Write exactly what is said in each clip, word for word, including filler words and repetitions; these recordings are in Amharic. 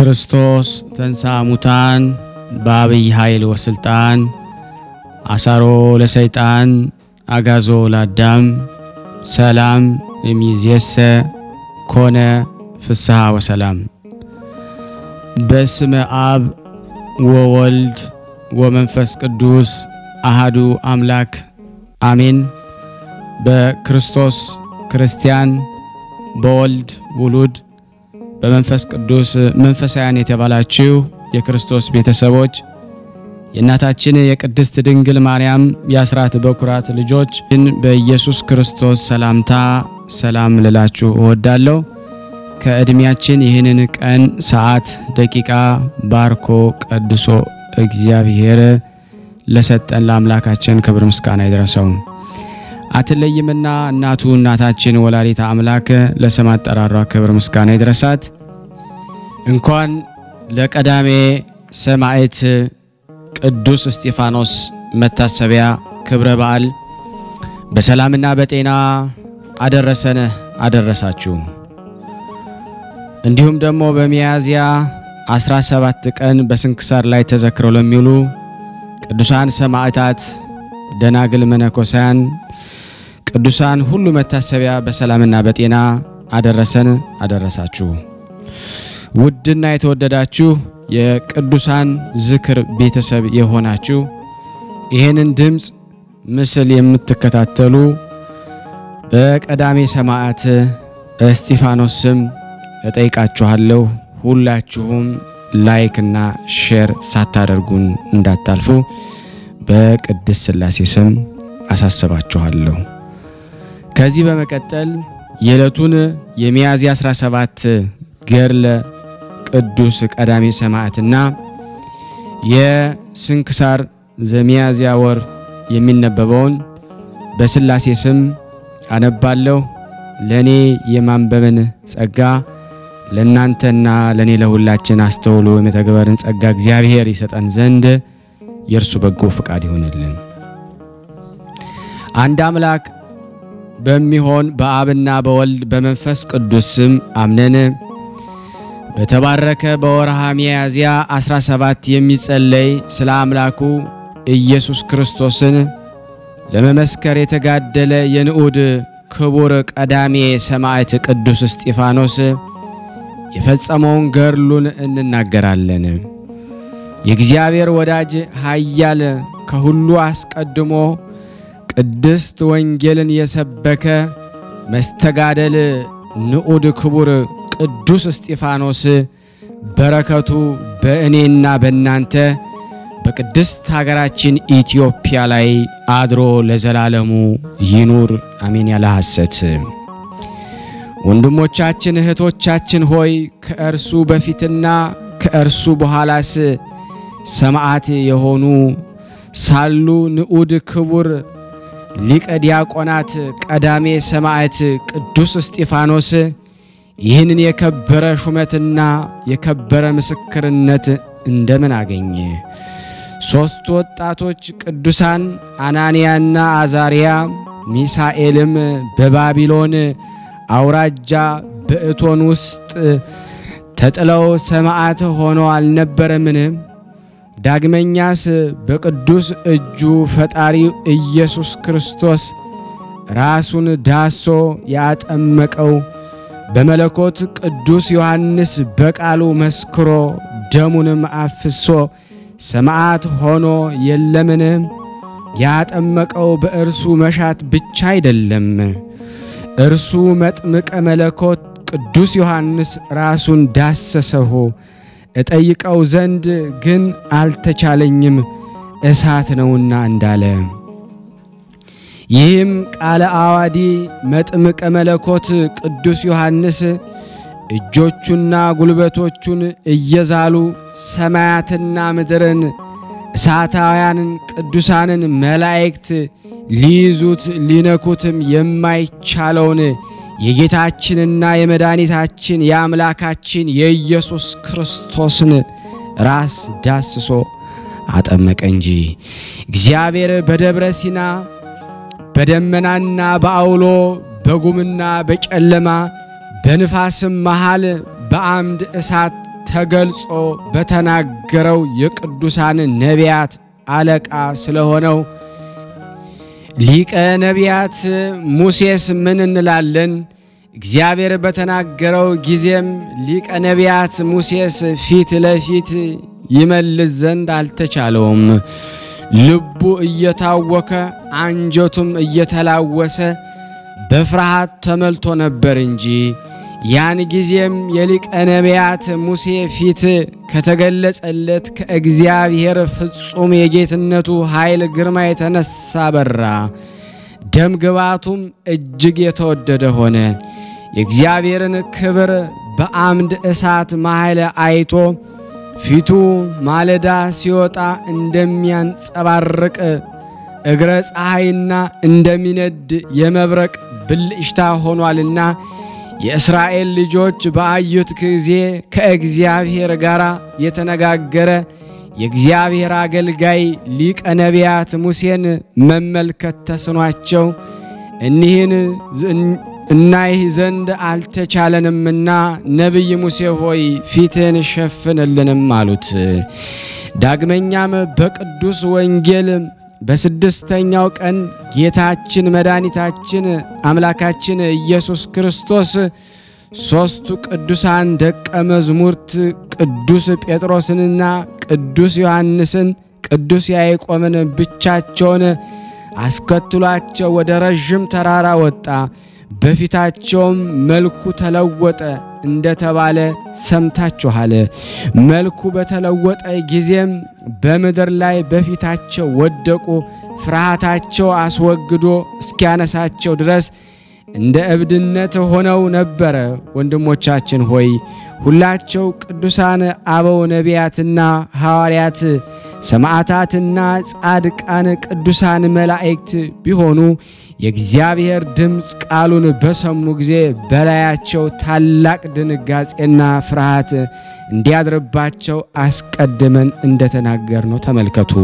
ክርስቶስ ተንሥአ ሙታን በአብይ ኃይል ወስልጣን አሳሮ ለሰይጣን አጋዞ ለአዳም ሰላም እምይእዜሰ ኮነ ፍስሐ ወሰላም። በስመ አብ ወወልድ ወመንፈስ ቅዱስ አሐዱ አምላክ አሜን። በክርስቶስ ክርስቲያን በወልድ ውሉድ በመንፈስ ቅዱስ መንፈሳውያን የተባላችሁ የክርስቶስ ቤተሰቦች የእናታችን የቅድስት ድንግል ማርያም የአስራት በኩራት ልጆች በኢየሱስ ክርስቶስ ሰላምታ ሰላም ልላችሁ እወዳለሁ። ከእድሜያችን ይህንን ቀን ሰዓት ደቂቃ ባርኮ ቀድሶ እግዚአብሔር ለሰጠን ለአምላካችን ክብር ምስጋና ይድረሰው። አትለይምና እናቱ እናታችን ወላዲተ አምላክ ለስም አጠራሯ ክብር ምስጋና ይድረሳት። እንኳን ለቀዳሜ ሰማዕት ቅዱስ እስጢፋኖስ መታሰቢያ ክብረ በዓል በሰላምና በጤና አደረሰን አደረሳችሁ። እንዲሁም ደግሞ በሚያዝያ አስራ ሰባት ቀን በስንክሳር ላይ ተዘክረው ለሚውሉ ቅዱሳን ሰማዕታት ደናግል መነኮሳያን ቅዱሳን ሁሉ መታሰቢያ በሰላምና በጤና አደረሰን አደረሳችሁ። ውድና የተወደዳችሁ የቅዱሳን ዝክር ቤተሰብ የሆናችሁ ይሄንን ድምጽ ምስል የምትከታተሉ በቀዳሜ ሰማዕት እስጢፋኖስ ስም እጠይቃችኋለሁ። ሁላችሁም ላይክ እና ሼር ሳታደርጉን እንዳታልፉ በቅድስት ሥላሴ ስም አሳስባችኋለሁ። ከዚህ በመቀጠል የዕለቱን የሚያዝያ አስራ ሰባት ገድለ ቅዱስ ቀዳሜ ሰማዕትና የስንክሳር ዘሚያዝያ ወር የሚነበበውን በሥላሴ ስም አነባለሁ። ለኔ የማንበብን ጸጋ ለናንተና ለኔ ለሁላችን አስተውሎ የመተግበርን ጸጋ እግዚአብሔር ይሰጠን ዘንድ የእርሱ በጎ ፈቃድ ይሁንልን። አንድ አምላክ በሚሆን በአብና በወልድ በመንፈስ ቅዱስ ስም አምነን በተባረከ በወርሃ ሚያዝያ አስራ ሰባት የሚጸለይ ስለ አምላኩ ኢየሱስ ክርስቶስን ለመመስከር የተጋደለ የንዑድ ክቡር ቀዳሜ ሰማዕት ቅዱስ እስጢፋኖስ የፈጸመውን ገድሉን እንናገራለን። የእግዚአብሔር ወዳጅ ኃያል ከሁሉ አስቀድሞ ቅድስት ወንጌልን የሰበከ መስተጋደል ንዑድ ክቡር ቅዱስ እስጢፋኖስ በረከቱ በእኔና በእናንተ በቅድስት ሀገራችን ኢትዮጵያ ላይ አድሮ ለዘላለሙ ይኑር አሜን ያለ ሐሰት። ወንድሞቻችን እህቶቻችን ሆይ ከእርሱ በፊትና ከእርሱ በኋላስ ሰማዕት የሆኑ ሳሉ ንዑድ ክቡር ሊቀ ዲያቆናት ቀዳሜ ሰማዕት ቅዱስ እስጢፋኖስ ይህንን የከበረ ሹመትና የከበረ ምስክርነት እንደምን አገኘ? ሶስት ወጣቶች ቅዱሳን አናንያና አዛሪያ ሚሳኤልም በባቢሎን አውራጃ በእቶን ውስጥ ተጥለው ሰማዕት ሆነው አልነበረምን? ዳግመኛስ በቅዱስ እጁ ፈጣሪ ኢየሱስ ክርስቶስ ራሱን ዳሶ ያጠመቀው በመለኮት ቅዱስ ዮሐንስ በቃሉ መስክሮ ደሙንም አፍሶ ሰማዕት ሆኖ የለምን? ያጠመቀው በእርሱ መሻት ብቻ አይደለም። እርሱ መጥምቀ መለኮት ቅዱስ ዮሐንስ ራሱን ዳሰሰው እጠይቀው ዘንድ ግን አልተቻለኝም እሳት ነውና እንዳለ። ይህም ቃለ አዋዲ መጥምቀ መለኮት ቅዱስ ዮሐንስ እጆቹና ጉልበቶቹን እየዛሉ ሰማያትና ምድርን እሳታውያንን ቅዱሳንን መላእክት ሊይዙት ሊነኩትም የማይቻለውን የጌታችንና የመድኃኒታችን የአምላካችን የኢየሱስ ክርስቶስን ራስ ዳስሶ አጠመቀ እንጂ እግዚአብሔር በደብረ ሲና በደመናና በአውሎ በጉምና በጨለማ በንፋስም መሃል በአምድ እሳት ተገልጾ በተናገረው የቅዱሳን ነቢያት አለቃ ስለሆነው ሊቀ ነቢያት ሙሴስ ምን እንላለን? እግዚአብሔር በተናገረው ጊዜም ሊቀ ነቢያት ሙሴስ ፊት ለፊት ይመልስ ዘንድ አልተቻለውም። ልቡ እየታወከ አንጀቱም እየተላወሰ በፍርሃት ተመልቶ ነበር እንጂ ያን ጊዜም የሊቀ ነቢያት ሙሴ ፊት ከተገለጸለት ከእግዚአብሔር ፍጹም የጌትነቱ ኃይል ግርማ የተነሳ በራ። ደም ግባቱም እጅግ የተወደደ ሆነ። የእግዚአብሔርን ክብር በአምድ እሳት መሃል አይቶ ፊቱ ማለዳ ሲወጣ እንደሚያንጸባርቅ እግረ ፀሐይና እንደሚነድ የመብረቅ ብልጭታ ሆኗልና የእስራኤል ልጆች በአዩት ጊዜ ከእግዚአብሔር ጋር የተነጋገረ የእግዚአብሔር አገልጋይ ሊቀ ነቢያት ሙሴን መመልከት ተስኗቸው እኒህን እናይህ ዘንድ አልተቻለንምና ነብይ ሙሴ ሆይ ፊትን ሸፍንልንም አሉት። ዳግመኛም በቅዱስ ወንጌል በስድስተኛው ቀን ጌታችን መድኃኒታችን አምላካችን ኢየሱስ ክርስቶስ ሶስቱ ቅዱሳን ደቀ መዛሙርት ቅዱስ ጴጥሮስንና ቅዱስ ዮሐንስን ቅዱስ ያዕቆብን ብቻቸውን አስከትሏቸው ወደ ረጅም ተራራ ወጣ። በፊታቸውም መልኩ ተለወጠ እንደተባለ ሰምታችኋል። መልኩ በተለወጠ ጊዜም በመድር ላይ በፊታቸው ወደቁ። ፍርሃታቸው አስወግዶ እስኪያነሳቸው ድረስ እንደ እብድነት ሆነው ነበር። ወንድሞቻችን ሆይ ሁላቸው ቅዱሳን አበው ነቢያትና ሐዋርያት ሰማዕታትና ጻድቃን ቅዱሳን መላእክት ቢሆኑ የእግዚአብሔር ድምጽ ቃሉን በሰሙ ጊዜ በላያቸው ታላቅ ድንጋጼና ፍርሃት እንዲያድርባቸው አስቀድመን እንደተናገርነው ተመልከቱ።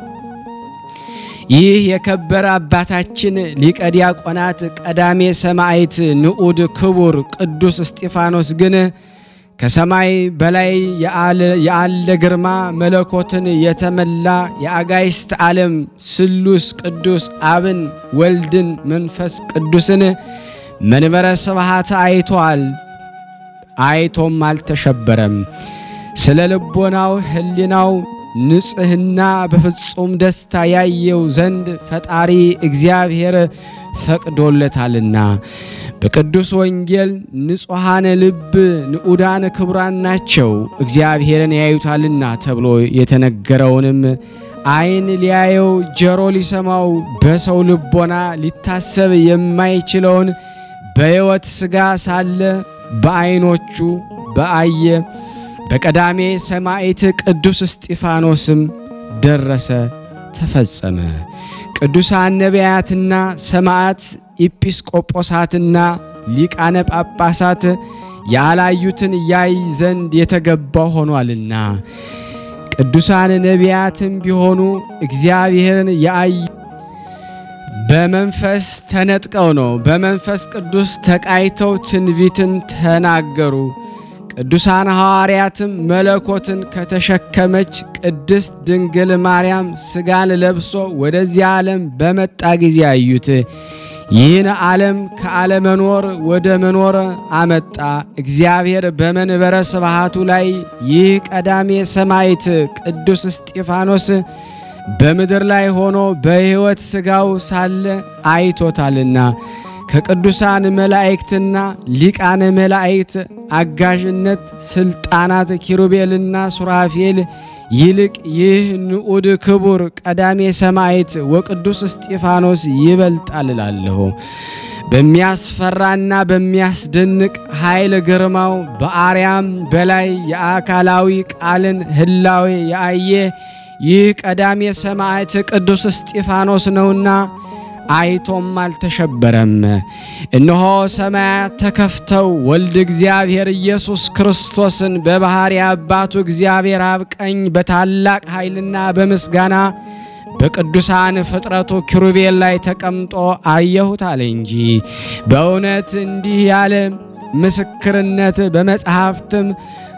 ይህ የከበረ አባታችን ሊቀ ዲያቆናት ቀዳሜ ሰማዕት ንዑድ ክቡር ቅዱስ እስጢፋኖስ ግን ከሰማይ በላይ ያለ ግርማ መለኮትን የተመላ የአጋይስት ዓለም ስሉስ ቅዱስ አብን ወልድን መንፈስ ቅዱስን መንበረ ስብሐት አይቷል። አይቶም አልተሸበረም። ስለ ልቦናው ህሊናው ንጽህና በፍጹም ደስታ ያየው ዘንድ ፈጣሪ እግዚአብሔር ፈቅዶለታልና በቅዱስ ወንጌል ንጹሃን ልብ ንዑዳን ክቡራን ናቸው እግዚአብሔርን ያዩታልና ተብሎ የተነገረውንም አይን ሊያየው ጆሮ ሊሰማው በሰው ልቦና ሊታሰብ የማይችለውን በሕይወት ሥጋ ሳለ በአይኖቹ በአየ በቀዳሜ ሰማዕት ቅዱስ እስጢፋኖስም ደረሰ ተፈጸመ። ቅዱሳን ነቢያትና ሰማዕት ኢጲስቆጶሳትና ሊቃነ ጳጳሳት ያላዩትን ያይ ዘንድ የተገባው ሆኗልና ቅዱሳን ነቢያትም ቢሆኑ እግዚአብሔርን ያይ በመንፈስ ተነጥቀው ነው። በመንፈስ ቅዱስ ተቃይተው ትንቢትን ተናገሩ። ቅዱሳን ሐዋርያትም መለኮትን ከተሸከመች ቅድስት ድንግል ማርያም ሥጋን ለብሶ ወደዚህ ዓለም በመጣ ጊዜ አዩት። ይህን ዓለም ከዓለመኖር ወደ መኖር አመጣ። እግዚአብሔር በመንበረ ስብሐቱ ላይ ይህ ቀዳሜ ሰማዕት ቅዱስ እስጢፋኖስ በምድር ላይ ሆኖ በሕይወት ሥጋው ሳለ አይቶታልና ከቅዱሳን መላእክትና ሊቃነ መላእክት አጋዥነት ስልጣናት ኪሩቤልና ሱራፌል ይልቅ ይህ ንዑድ ክቡር ቀዳሜ ሰማዕት ወቅዱስ እስጢፋኖስ ይበልጣል እላለሁ። በሚያስፈራና በሚያስደንቅ ኃይል ግርማው በአርያም በላይ የአካላዊ ቃልን ህላዌ ያየ ይህ ቀዳሜ ሰማዕት ቅዱስ እስጢፋኖስ ነውና አይቶም አልተሸበረም። እነሆ ሰማያት ተከፍተው ወልድ እግዚአብሔር ኢየሱስ ክርስቶስን በባህሪ አባቱ እግዚአብሔር አብ ቀኝ በታላቅ ኃይልና በምስጋና በቅዱሳን ፍጥረቱ ኪሩቤል ላይ ተቀምጦ አየሁት አለ እንጂ በእውነት እንዲህ ያለ ምስክርነት በመጽሐፍትም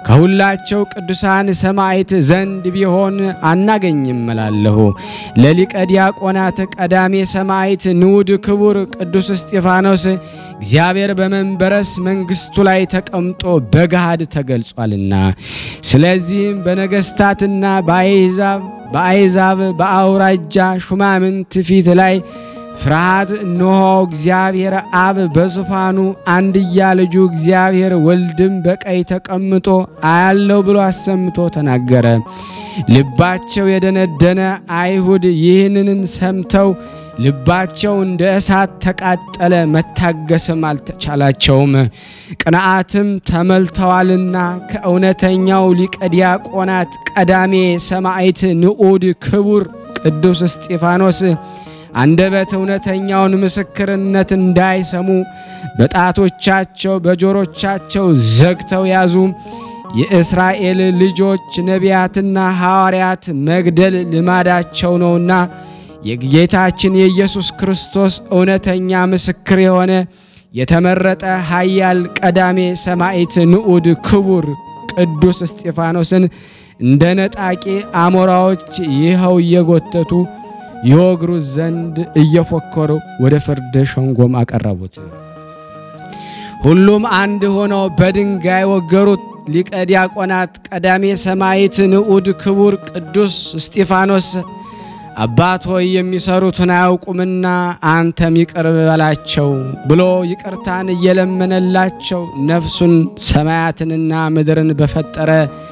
ከሁላቸው ቅዱሳን ሰማዕት ዘንድ ቢሆን አናገኝም እላለሁ። ለሊቀ ዲያቆናት ቀዳሜ ሰማዕት ንዑድ ክቡር ቅዱስ እስጢፋኖስ እግዚአብሔር በመንበረስ መንግስቱ ላይ ተቀምጦ በገሃድ ተገልጿልና ስለዚህም በነገስታትና በአይዛብ በአይዛብ በአውራጃ ሹማምንት ፊት ላይ ፍርሃት እነሆ እግዚአብሔር አብ በዙፋኑ አንድያ ልጁ እግዚአብሔር ወልድም በቀኝ ተቀምጦ አያለው ብሎ አሰምቶ ተናገረ። ልባቸው የደነደነ አይሁድ ይህንን ሰምተው ልባቸው እንደ እሳት ተቃጠለ፣ መታገስም አልተቻላቸውም። ቅንዓትም ተመልተዋልና ከእውነተኛው ሊቀ ዲያቆናት ቀዳሜ ሰማዕት ንዑድ ክቡር ቅዱስ እስጢፋኖስ አንደበት እውነተኛውን ምስክርነት እንዳይሰሙ በጣቶቻቸው በጆሮቻቸው ዘግተው ያዙ። የእስራኤል ልጆች ነቢያትና ሐዋርያት መግደል ልማዳቸው ነውና የጌታችን የኢየሱስ ክርስቶስ እውነተኛ ምስክር የሆነ የተመረጠ ኃያል ቀዳሜ ሰማዕት ንዑድ ክቡር ቅዱስ እስጢፋኖስን እንደ ነጣቂ አሞራዎች ይኸው እየጎተቱ ይወግሩ ዘንድ እየፎከሩ ወደ ፍርድ ሸንጎም አቀረቡት። ሁሉም አንድ ሆነው በድንጋይ ወገሩት። ሊቀ ዲያቆናት ቀዳሜ ሰማዕት ንዑድ ክቡር ቅዱስ እስጢፋኖስ አባት ሆይ የሚሰሩትን አያውቁምና አንተም ይቅር በላቸው ብሎ ይቅርታን እየለመነላቸው ነፍሱን ሰማያትንና ምድርን በፈጠረ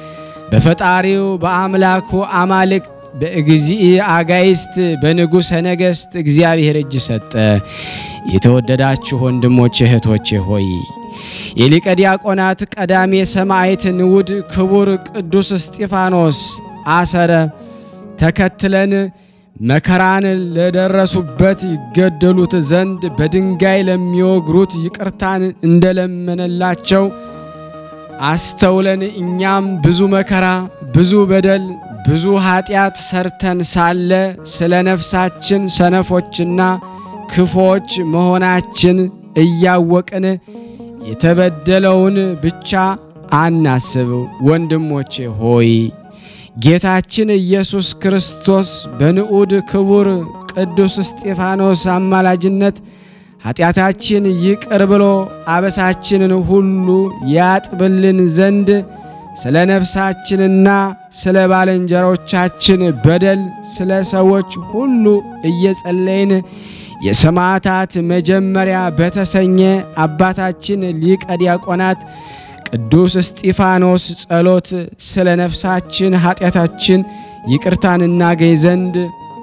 በፈጣሪው በአምላኩ አማልክት በእግዚእ አጋይስት በንጉሠ ነገሥት እግዚአብሔር እጅ ሰጠ። የተወደዳችሁ ወንድሞቼ እህቶቼ ሆይ የሊቀ ዲያቆናት ቀዳሜ ሰማዕት ንዑድ ክቡር ቅዱስ እስጢፋኖስ አሰረ ተከትለን መከራን ለደረሱበት ይገደሉት ዘንድ በድንጋይ ለሚወግሩት ይቅርታን እንደለመነላቸው አስተውለን እኛም ብዙ መከራ ብዙ በደል ብዙ ኃጢአት ሰርተን ሳለ ስለ ነፍሳችን ሰነፎችና ክፎች መሆናችን እያወቅን የተበደለውን ብቻ አናስብ። ወንድሞቼ ሆይ ጌታችን ኢየሱስ ክርስቶስ በንዑድ ክቡር ቅዱስ እስጢፋኖስ አማላጅነት ኃጢአታችን ይቅር ብሎ አበሳችንን ሁሉ ያጥብልን ዘንድ ስለ ነፍሳችንና ስለ ባልንጀሮቻችን በደል ስለ ሰዎች ሁሉ እየጸለይን የሰማዕታት መጀመሪያ በተሰኘ አባታችን ሊቀ ዲያቆናት ቅዱስ እስጢፋኖስ ጸሎት ስለ ነፍሳችን ኃጢአታችን ይቅርታን እናገኝ ዘንድ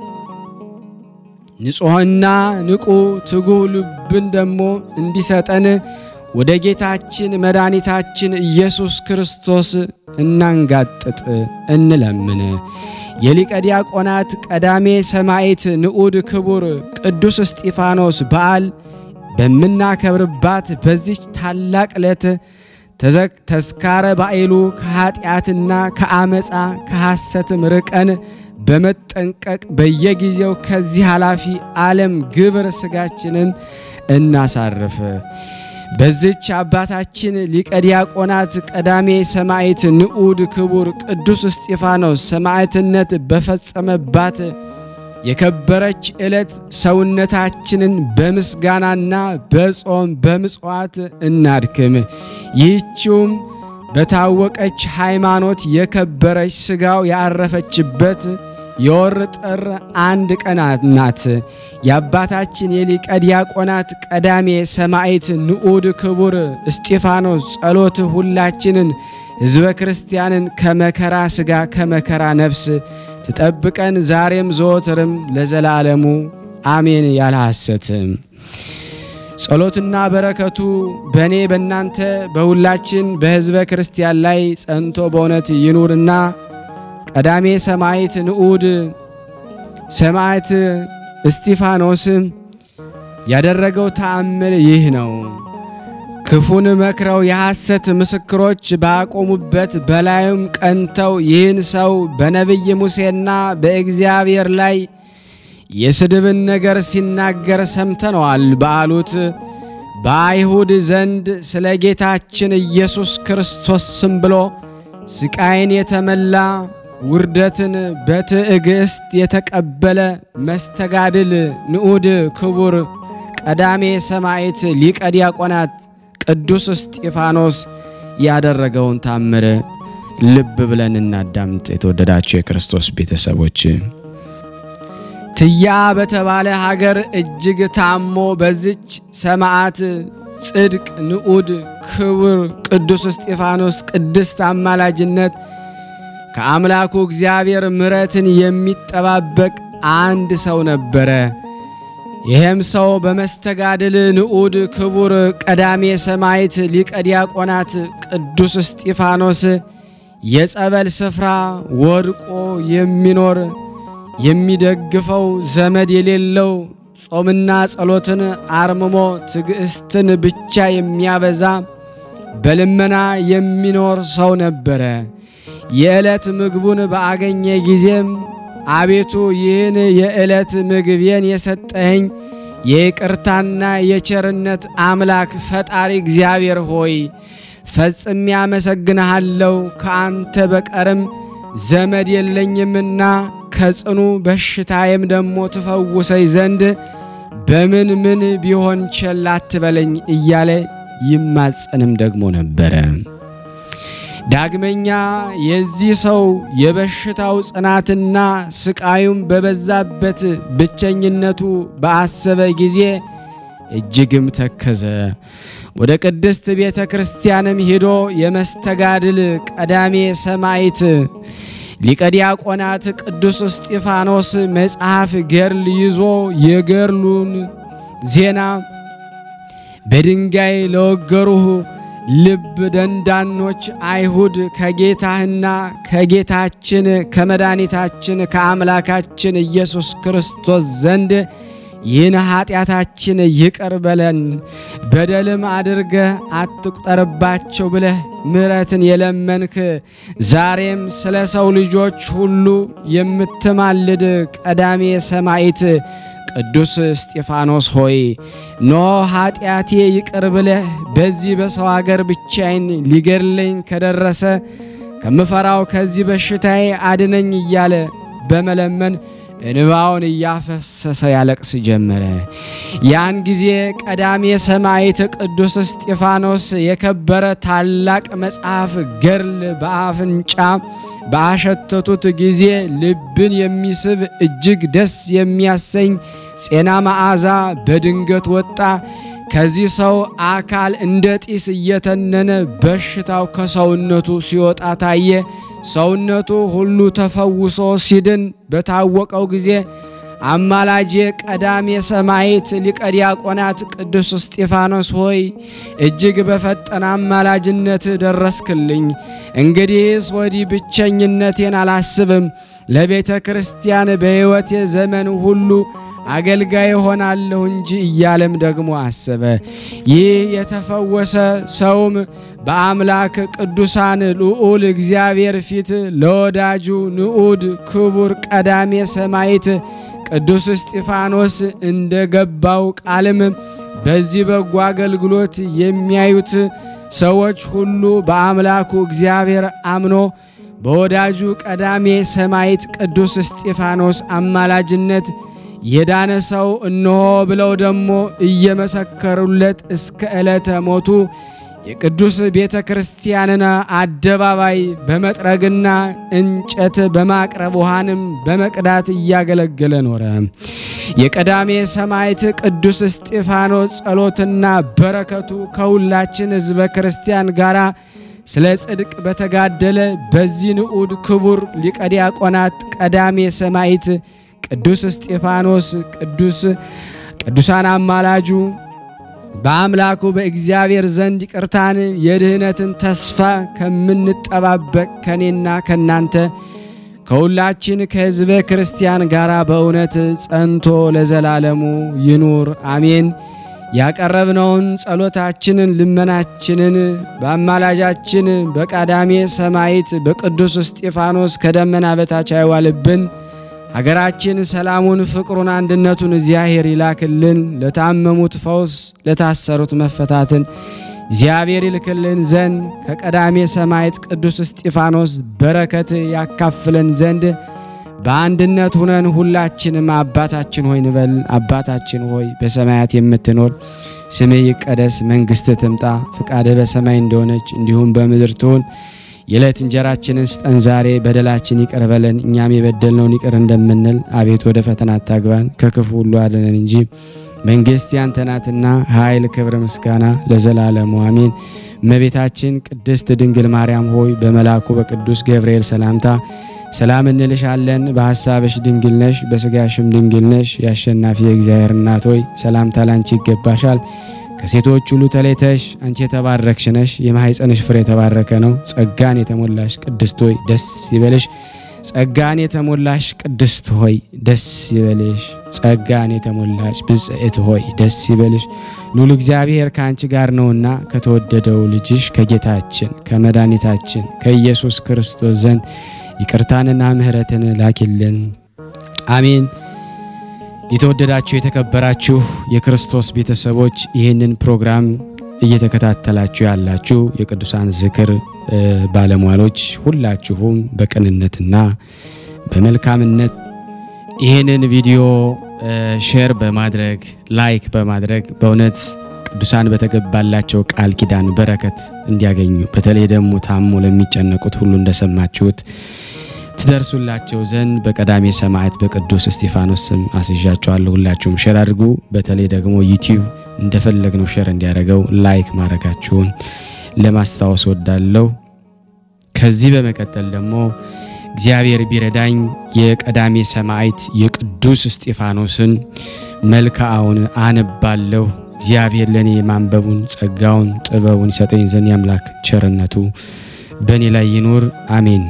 ንጹህና ንቁ ትጉህ ልብን ደሞ እንዲሰጠን ወደ ጌታችን መድኃኒታችን ኢየሱስ ክርስቶስ እናንጋጥጥ እንለምን። የሊቀ ዲያቆናት ቀዳሜ ሰማዕት ንዑድ ክቡር ቅዱስ እስጢፋኖስ በዓል በመናከብርባት በዚች ታላቅ ዕለት ተዝካረ ባዕሉ ከኃጢአትና ከአመፃ ከሐሰትም ርቀን በመጠንቀቅ በየጊዜው ከዚህ ኃላፊ ዓለም ግብር ስጋችንን እናሳርፍ። በዚች አባታችን ሊቀ ዲያቆናት ቀዳሜ ሰማዕት ንዑድ ክቡር ቅዱስ እስጢፋኖስ ሰማዕትነት በፈጸመባት የከበረች ዕለት ሰውነታችንን በምስጋናና በጾም በምጽዋት እናድክም። ይህችውም በታወቀች ሃይማኖት የከበረች ስጋው ያረፈችበት የወር ጥር አንድ ቀናት ናት። የአባታችን የሊቀ ዲያቆናት ቀዳሜ ሰማዕት ንዑድ ክቡር እስጢፋኖስ ጸሎት ሁላችንን ሕዝበ ክርስቲያንን ከመከራ ስጋ ከመከራ ነፍስ ትጠብቀን ዛሬም ዘወትርም ለዘላለሙ አሜን ያለ ሐሰት። ጸሎትና በረከቱ በኔ በእናንተ በሁላችን በሕዝበ ክርስቲያን ላይ ጸንቶ በእውነት ይኑርና ቀዳሜ ሰማዕት ንዑድ ሰማዕት እስጢፋኖስ ያደረገው ተአምር ይህ ነው። ክፉን መክረው የሐሰት ምስክሮች ባቆሙበት በላዩም ቀንተው ይህን ሰው በነቢይ ሙሴና በእግዚአብሔር ላይ የስድብን ነገር ሲናገር ሰምተነዋል ባሉት በአይሁድ ዘንድ ስለ ጌታችን ኢየሱስ ክርስቶስ ስም ብሎ ስቃይን የተመላ ውርደትን በትዕግስት የተቀበለ መስተጋድል ንዑድ ክቡር ቀዳሜ ሰማዕት ሊቀ ዲያቆናት ቅዱስ እስጢፋኖስ ያደረገውን ታምር ልብ ብለን እናዳምጥ። የተወደዳችሁ የክርስቶስ ቤተሰቦች ትያ በተባለ ሀገር እጅግ ታሞ በዚች ሰማዕት ጽድቅ ንዑድ ክቡር ቅዱስ እስጢፋኖስ ቅድስት አማላጅነት ከአምላኩ እግዚአብሔር ምሕረትን የሚጠባበቅ አንድ ሰው ነበረ። ይህም ሰው በመስተጋድል ንዑድ ክቡር ቀዳሜ ሰማዕት ሊቀ ዲያቆናት ቅዱስ እስጢፋኖስ የጸበል ስፍራ ወድቆ የሚኖር የሚደግፈው ዘመድ የሌለው ጾምና ጸሎትን አርምሞ ትዕግስትን ብቻ የሚያበዛ በልመና የሚኖር ሰው ነበረ። የዕለት ምግቡን በአገኘ ጊዜም አቤቱ ይህን የዕለት ምግቤን የሰጠኸኝ የይቅርታና የቸርነት አምላክ ፈጣሪ እግዚአብሔር ሆይ ፈጽሜ አመሰግንሃለሁ። ከአንተ በቀርም ዘመድ የለኝምና ከጽኑ በሽታዬም ደሞ ትፈውሰኝ ዘንድ በምን ምን ቢሆን ቸል አትበለኝ እያለ ይማጸንም ደግሞ ነበረ። ዳግመኛ የዚህ ሰው የበሽታው ጽናትና ስቃዩም በበዛበት ብቸኝነቱ በአሰበ ጊዜ እጅግም ተከዘ። ወደ ቅድስት ቤተ ክርስቲያንም ሄዶ የመስተጋድል ቀዳሜ ሰማዕት ሊቀ ዲያቆናት ቅዱስ እስጢፋኖስ መጽሐፍ ገርል ይዞ የገርሉን ዜና በድንጋይ ለወገሩህ ልብ ደንዳኖች አይሁድ ከጌታህና ከጌታችን ከመድኃኒታችን ከአምላካችን ኢየሱስ ክርስቶስ ዘንድ ይህን ኃጢአታችን ይቅር በለን በደልም አድርገ አትቁጠርባቸው ብለህ ምሕረትን የለመንክ ዛሬም ስለ ሰው ልጆች ሁሉ የምትማልድ ቀዳሜ ሰማዕት ቅዱስ እስጢፋኖስ ሆይ ኖ ኃጢአቴ ይቅር ብለህ በዚህ በሰው ሀገር ብቻዬን ሊገድለኝ ከደረሰ ከምፈራው ከዚህ በሽታዬ አድነኝ እያለ በመለመን እንባውን እያፈሰሰ ያለቅስ ጀመረ። ያን ጊዜ ቀዳሜ ሰማዕት ቅዱስ እስጢፋኖስ የከበረ ታላቅ መጽሐፍ ገርል በአፍንጫ ባሸተቱት ጊዜ ልብን የሚስብ እጅግ ደስ የሚያሰኝ ጼና መዓዛ በድንገት ወጣ። ከዚህ ሰው አካል እንደ ጢስ እየተነነ በሽታው ከሰውነቱ ሲወጣ ታየ። ሰውነቱ ሁሉ ተፈውሶ ሲድን በታወቀው ጊዜ አማላጄ ቀዳሜ ሰማዕት ሊቀ ዲያቆናት ቅዱስ እስጢፋኖስ ሆይ እጅግ በፈጠነ አማላጅነት ደረስክልኝ። እንግዲህስ ወዲህ ብቸኝነቴን አላስብም፣ ለቤተ ክርስቲያን በሕይወቴ ዘመን ሁሉ አገልጋይ ሆናለሁ እንጂ እያለም ደግሞ አሰበ። ይህ የተፈወሰ ሰውም በአምላክ ቅዱሳን ልዑል እግዚአብሔር ፊት ለወዳጁ ንዑድ ክቡር ቀዳሜ ሰማዕት ቅዱስ እስጢፋኖስ እንደገባው ቃልም በዚህ በጎ አገልግሎት የሚያዩት ሰዎች ሁሉ በአምላኩ እግዚአብሔር አምኖ በወዳጁ ቀዳሜ ሰማዕት ቅዱስ እስጢፋኖስ አማላጅነት የዳነ ሰው እነሆ ብለው ደግሞ እየመሰከሩለት እስከ ዕለተ ሞቱ የቅዱስ ቤተ ክርስቲያንን አደባባይ በመጥረግና እንጨት በማቅረብ ውሃንም በመቅዳት እያገለገለ ኖረ። የቀዳሜ ሰማዕት ቅዱስ እስጢፋኖስ ጸሎትና በረከቱ ከሁላችን ሕዝበ ክርስቲያን ጋራ ስለ ጽድቅ በተጋደለ በዚህ ንዑድ ክቡር ሊቀ ዲያቆናት ቀዳሜ ሰማዕት ቅዱስ እስጢፋኖስ ቅዱስ ቅዱሳን አማላጁ በአምላኩ በእግዚአብሔር ዘንድ ይቅርታን የድህነትን ተስፋ ከምንጠባበቅ ከኔና ከናንተ ከሁላችን ከሕዝበ ክርስቲያን ጋራ በእውነት ጸንቶ ለዘላለሙ ይኑር አሜን። ያቀረብነውን ጸሎታችንን ልመናችንን በአማላጃችን በቀዳሜ ሰማዕት በቅዱስ እስጢፋኖስ ከደመና በታች አይዋልብን። ሀገራችን ሰላሙን ፍቅሩን አንድነቱን እግዚአብሔር ይላክልን። ለታመሙት ፈውስ ለታሰሩት መፈታትን እግዚአብሔር ይልክልን ዘንድ ከቀዳሜ ሰማዕት ቅዱስ እስጢፋኖስ በረከት ያካፍለን ዘንድ በአንድነት ሆነን ሁላችንም አባታችን ሆይ እንበል። አባታችን ሆይ በሰማያት የምትኖር ስምህ ይቀደስ፣ መንግስትህ ትምጣ፣ ፈቃድህ በሰማይ እንደሆነች እንዲሁም በምድር ትሁን። የዕለት እንጀራችንን ስጠን ዛሬ፣ በደላችን ይቅር በለን እኛም የበደልነውን ይቅር እንደምንል፣ አቤቱ ወደ ፈተና አታግባን ከክፉ ሁሉ አድነን እንጂ መንግስት ያንተ ናትና ኃይል፣ ክብር፣ ምስጋና ለዘላለሙ አሜን። እመቤታችን ቅድስት ድንግል ማርያም ሆይ በመልአኩ በቅዱስ ገብርኤል ሰላምታ ሰላም እንልሻለን። በሐሳብሽ ድንግል ነሽ፣ በስጋሽም ድንግል ነሽ። ያሸናፊ የእግዚአብሔር እናት ሆይ ሰላምታ ላንቺ ይገባሻል። ከሴቶች ሁሉ ተለይተሽ አንቺ የተባረክሽ ነሽ፣ የማኅፀንሽ ፍሬ የተባረከ ነው። ጸጋን የተሞላሽ ቅድስት ሆይ ደስ ይበልሽ። ጸጋን የተሞላሽ ቅድስት ሆይ ደስ ይበልሽ። ጸጋን የተሞላሽ ብጽዕት ሆይ ደስ ይበልሽ። ሉል እግዚአብሔር ካንቺ ጋር ነውና ከተወደደው ልጅሽ ከጌታችን ከመድኃኒታችን ከኢየሱስ ክርስቶስ ዘንድ ይቅርታንና ምሕረትን ላኪልን አሜን። የተወደዳችሁ የተከበራችሁ የክርስቶስ ቤተሰቦች ይህንን ፕሮግራም እየተከታተላችሁ ያላችሁ የቅዱሳን ዝክር ባለሟሎች ሁላችሁም በቅንነትና በመልካምነት ይህንን ቪዲዮ ሼር በማድረግ ላይክ በማድረግ በእውነት ቅዱሳን በተገባላቸው ቃል ኪዳን በረከት እንዲያገኙ በተለይ ደግሞ ታሞ ለሚጨነቁት ሁሉ እንደሰማችሁት ትደርሱላቸው ዘንድ በቀዳሜ ሰማዕት በቅዱስ እስጢፋኖስ ስም አስይዣችኋለሁ። ሁላችሁም ሼር አድርጉ። በተለይ ደግሞ ዩቲዩብ እንደፈለግነው ሼር እንዲያደርገው ላይክ ማድረጋችሁን ለማስታወስ ወዳለሁ። ከዚህ በመቀጠል ደግሞ እግዚአብሔር ቢረዳኝ የቀዳሜ ሰማዕት የቅዱስ እስጢፋኖስን መልካውን አነባለሁ። እግዚአብሔር ለኔ ማንበቡን ጸጋውን ጥበቡን ይሰጠኝ ዘንድ ያምላክ ቸርነቱ በኔ ላይ ይኑር አሜን።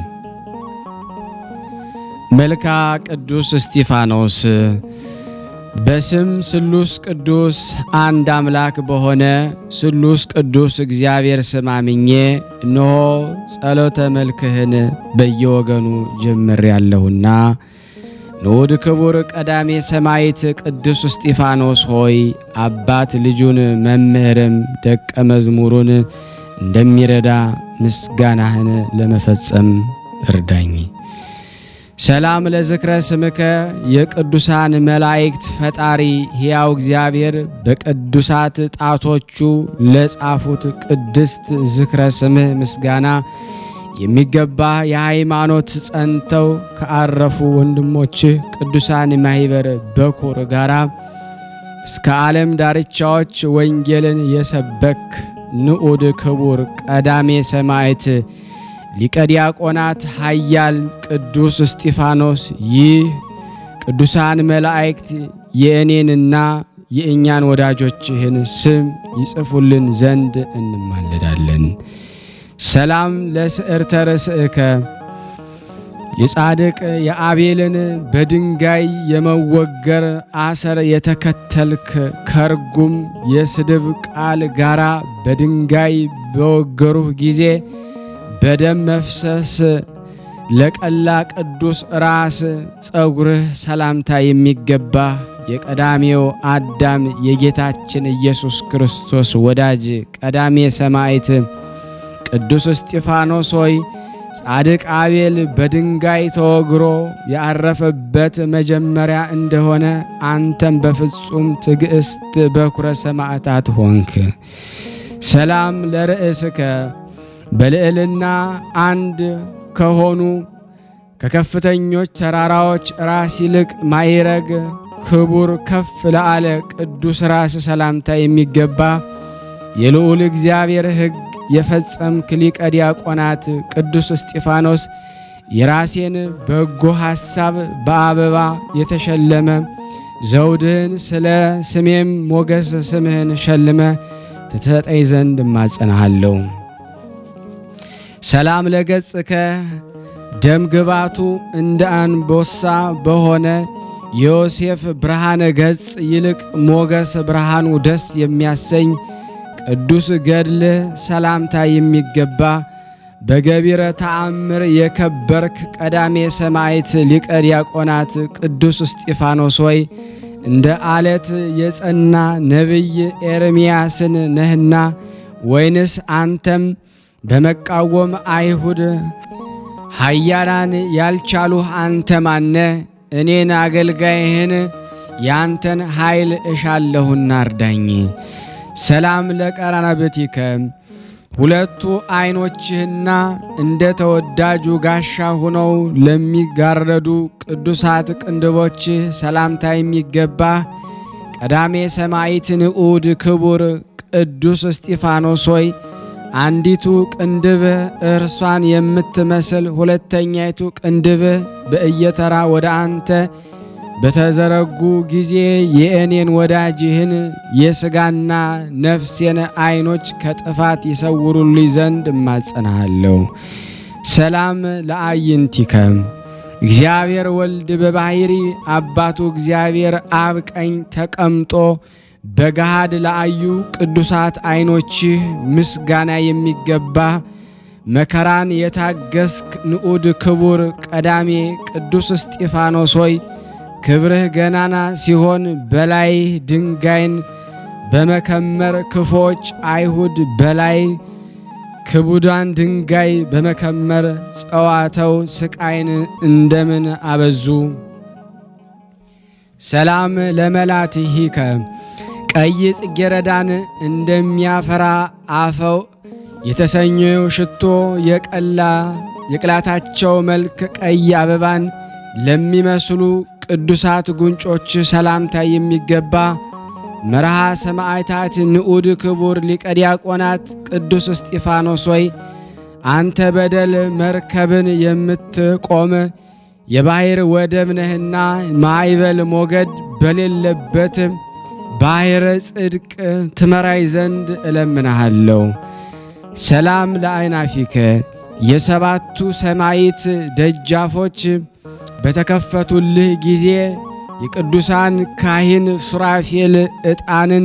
መልካ ቅዱስ እስጢፋኖስ በስም ስሉስ ቅዱስ አንድ አምላክ በሆነ ስሉስ ቅዱስ እግዚአብሔር ስም አምኜ እነሆ ጸሎተ መልክህን በየወገኑ ጀምር ያለሁና ንዑድ ክቡር ቀዳሜ ሰማዕት ቅዱስ እስጢፋኖስ ሆይ አባት ልጁን መምህርም ደቀ መዝሙሩን እንደሚረዳ ምስጋናህን ለመፈጸም እርዳኝ። ሰላም ለዝክረ ስምከ የቅዱሳን መላእክት ፈጣሪ ሕያው እግዚአብሔር በቅዱሳት ጣቶቹ ለጻፉት ቅድስት ዝክረ ስምህ ምስጋና የሚገባ የሃይማኖት ጸንተው ከአረፉ ወንድሞች ቅዱሳን ማህበር በኩር ጋራ እስከ ዓለም ዳርቻዎች ወንጌልን የሰበክ ንዑድ ክቡር ቀዳሜ ሰማዕት ሊቀ ዲያቆናት ኃያል ቅዱስ እስጢፋኖስ ይህ ቅዱሳን መላእክት የእኔንና የእኛን ወዳጆችህን ስም ይጽፉልን ዘንድ እንማለዳለን። ሰላም ለስዕርተ ርእስከ የጻድቅ የአቤልን በድንጋይ የመወገር አሰር የተከተልክ ከርጉም የስድብ ቃል ጋራ በድንጋይ በወገሩህ ጊዜ በደም መፍሰስ ለቀላ ቅዱስ ራስ ጸጉርህ ሰላምታ የሚገባ የቀዳሜው አዳም የጌታችን ኢየሱስ ክርስቶስ ወዳጅ ቀዳሜ ሰማዕት ቅዱስ እስጢፋኖስ ሆይ ጻድቅ አቤል በድንጋይ ተወግሮ ያረፈበት መጀመሪያ እንደሆነ አንተም በፍጹም ትዕግስት በኩረ ሰማዕታት ሆንክ። ሰላም ለርእስከ በልዕልና አንድ ከሆኑ ከከፍተኞች ተራራዎች ራስ ይልቅ ማይረግ ክቡር ከፍ ለአለ ቅዱስ ራስ ሰላምታ የሚገባ የልዑል እግዚአብሔር ሕግ የፈጸምክ ሊቀ ዲያቆናት ቅዱስ እስጢፋኖስ የራሴን በጎ ሐሳብ በአበባ የተሸለመ ዘውድህን ስለ ስሜም ሞገስ ስምህን ሸልመ ትተጠይ ዘንድ ማጸናሃለሁ። ሰላም ለገጽከ ደም ግባቱ እንደ አንበሳ በሆነ ዮሴፍ ብርሃነ ገጽ ይልቅ ሞገስ ብርሃኑ ደስ የሚያሰኝ ቅዱስ ገድል ሰላምታ የሚገባ በገቢረ ተአምር የከበርክ ቀዳሜ ሰማዕት ሊቀ ዲያቆናት ቅዱስ እስጢፋኖስ ሆይ እንደ አለት የጸና ነብይ ኤርሚያስን ነህና ወይንስ አንተም በመቃወም አይሁድ ኃያላን ያልቻሉህ አንተ ማነ? እኔን አገልጋይህን ያንተን ኃይል እሻለሁና እርዳኝ። ሰላም ለቀራንብቲከ ሁለቱ አይኖችህና እንደ ተወዳጁ ጋሻ ሆነው ለሚጋረዱ ቅዱሳት ቅንድቦች ሰላምታ የሚገባ ቀዳሜ ሰማዕት ንዑድ ክቡር ቅዱስ እስጢፋኖስ ሆይ አንዲቱ ቅንድብ እርሷን የምትመስል ሁለተኛይቱ ቅንድብ በእየተራ ወደ አንተ በተዘረጉ ጊዜ የእኔን ወዳጅህን የሥጋና ነፍሴን አይኖች ከጥፋት ይሰውሩልኝ ዘንድ እማጸናለሁ። ሰላም ለአይንቲከ እግዚአብሔር ወልድ በባህሪ አባቱ እግዚአብሔር አብ ቀኝ ተቀምጦ በገሃድ ለአዩ ቅዱሳት አይኖች ምስጋና የሚገባ መከራን የታገስክ ንዑድ ክቡር ቀዳሜ ቅዱስ እስጢፋኖስ ሆይ ክብርህ ገናና ሲሆን በላይ ድንጋይን በመከመር ክፎች አይሁድ በላይ ክቡዳን ድንጋይ በመከመር ጸዋተው ስቃይን እንደምን አበዙ። ሰላም ለመላትሂከ ቀይ ጽጌረዳን እንደሚያፈራ አፈው የተሰኘው ሽቶ የቀላ የቅላታቸው መልክ ቀይ አበባን ለሚመስሉ ቅዱሳት ጉንጮች ሰላምታ የሚገባ መርሃ ሰማዕታት ንዑድ ክቡር ሊቀ ዲያቆናት ቅዱስ እስጢፋኖስ ሆይ አንተ በደል መርከብን የምትቆም የባህር ወደብ ነህና ማዕበል ሞገድ በሌለበት ባህር ጽድቅ ትመራይ ዘንድ እለምንሃለሁ። ሰላም ለአይናፊከ የሰባቱ ሰማይት ደጃፎች በተከፈቱልህ ጊዜ የቅዱሳን ካህን ሱራፌል ዕጣንን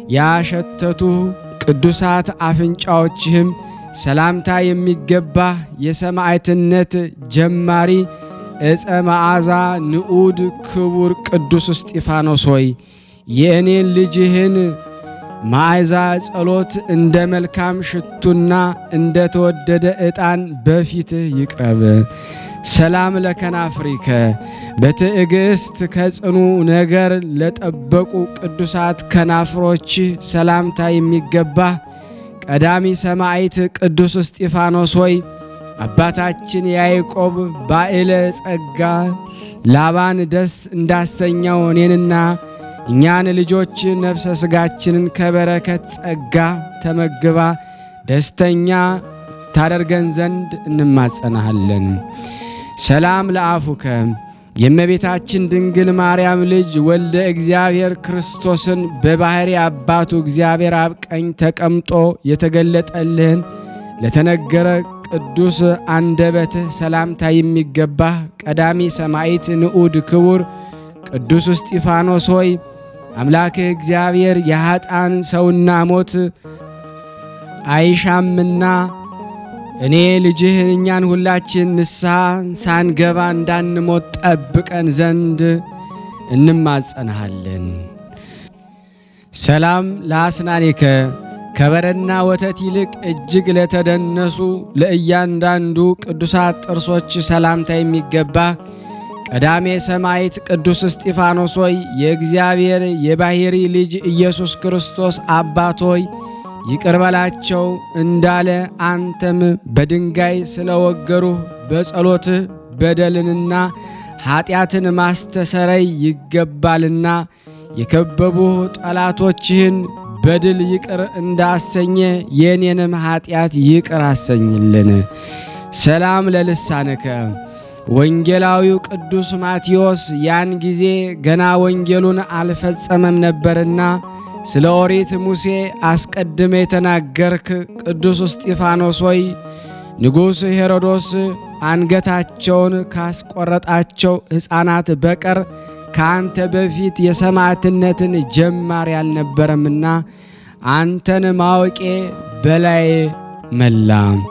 ያሸተቱ ቅዱሳት አፍንጫዎችህም ሰላምታ የሚገባ የሰማዕትነት ጀማሪ ዕፀ መዓዛ ንዑድ ክቡር ቅዱስ እስጢፋኖስ ሆይ የእኔን ልጅህን መዓዛ ጸሎት እንደ መልካም ሽቱና እንደ ተወደደ ዕጣን በፊትህ ይቅረብ። ሰላም ለከናፍሪከ በትዕግስት ከጽኑ ነገር ለጠበቁ ቅዱሳት ከናፍሮች ሰላምታ የሚገባ ቀዳሚ ሰማዕት ቅዱስ እስጢፋኖስ ሆይ አባታችን ያዕቆብ ባዕለ ጸጋ ላባን ደስ እንዳሰኘው እኔንና እኛን ልጆች ነፍሰ ስጋችንን ከበረከት ጸጋ ተመግባ ደስተኛ ታደርገን ዘንድ እንማጸናለን። ሰላም ለአፉከ የእመቤታችን ድንግል ማርያም ልጅ ወልደ እግዚአብሔር ክርስቶስን በባህሪ አባቱ እግዚአብሔር አብ ቀኝ ተቀምጦ የተገለጠልህን ለተነገረ ቅዱስ አንደበትህ ሰላምታ የሚገባ ቀዳሚ ሰማዕት ንዑድ ክቡር ቅዱስ እስጢፋኖስ ሆይ አምላክህ እግዚአብሔር የኃጥአን ሰውና ሞት አይሻምና እኔ ልጅህ እኛን ሁላችን ንስሐ ሳንገባ እንዳንሞት ጠብቀን ዘንድ እንማጸናለን። ሰላም ለአስናኒከ ከበረና ወተት ይልቅ እጅግ ለተደነሱ ለእያንዳንዱ ቅዱሳት ጥርሶች ሰላምታ የሚገባ ቀዳሜ ሰማዕት ቅዱስ እስጢፋኖስ ሆይ የእግዚአብሔር የባህሪ ልጅ ኢየሱስ ክርስቶስ አባት ሆይ ይቅር በላቸው እንዳለ አንተም በድንጋይ ስለወገሩህ በጸሎትህ በደልንና ኃጢአትን ማስተሰረይ ይገባልና የከበቡህ ጠላቶችህን በድል ይቅር እንዳሰኘ የኔንም ኃጢአት ይቅር አሰኝልን። ሰላም ለልሳነከ ወንጌላዊው ቅዱስ ማቴዎስ ያን ጊዜ ገና ወንጌሉን አልፈጸመም ነበርና ስለ ኦሪት ሙሴ አስቀድመ የተናገርክ ቅዱስ እስጢፋኖስ ሆይ ንጉሥ ሄሮዶስ አንገታቸውን ካስቆረጣቸው ሕፃናት በቀር ካንተ በፊት የሰማዕትነትን ጀማሪ አልነበረምና አንተን ማወቄ በላይ መላ።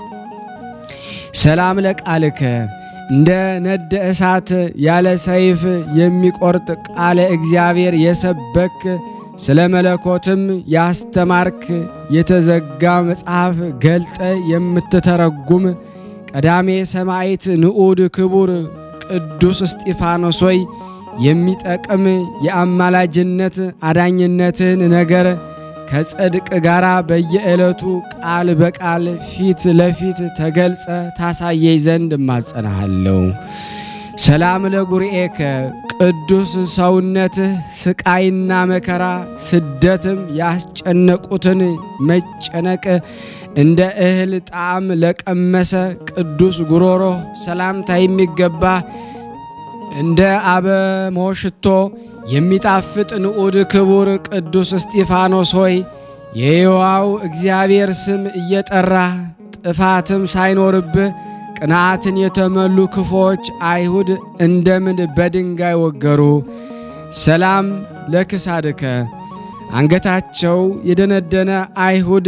ሰላም ለቃልከ እንደ ነደ እሳት ያለ ሰይፍ የሚቆርጥ ቃለ እግዚአብሔር የሰበክ ስለ መለኮትም ያስተማርክ የተዘጋ መጽሐፍ ገልጠ የምትተረጉም ቀዳሜ ሰማዕት ንዑድ ክቡር ቅዱስ እስጢፋኖስ ሆይ የሚጠቅም የአማላጅነት አዳኝነትን ነገር ከጽድቅ ጋራ በየዕለቱ ቃል በቃል ፊት ለፊት ተገልጸ ታሳየይ ዘንድ ማጸናሃለሁ። ሰላም ለጉርኤከ ቅዱስ ሰውነትህ ስቃይና መከራ ስደትም ያስጨነቁትን መጨነቅ እንደ እህል ጣዕም ለቀመሰ ቅዱስ ጉሮሮ ሰላምታ የሚገባ እንደ አበሞሽቶ የሚጣፍጥ ንዑድ ክቡር ቅዱስ እስጢፋኖስ ሆይ የሕያው እግዚአብሔር ስም እየጠራ ጥፋትም ሳይኖርብህ ቅናትን የተመሉ ክፎች አይሁድ እንደምን በድንጋይ ወገሩ። ሰላም ለክሳድከ አንገታቸው የደነደነ አይሁድ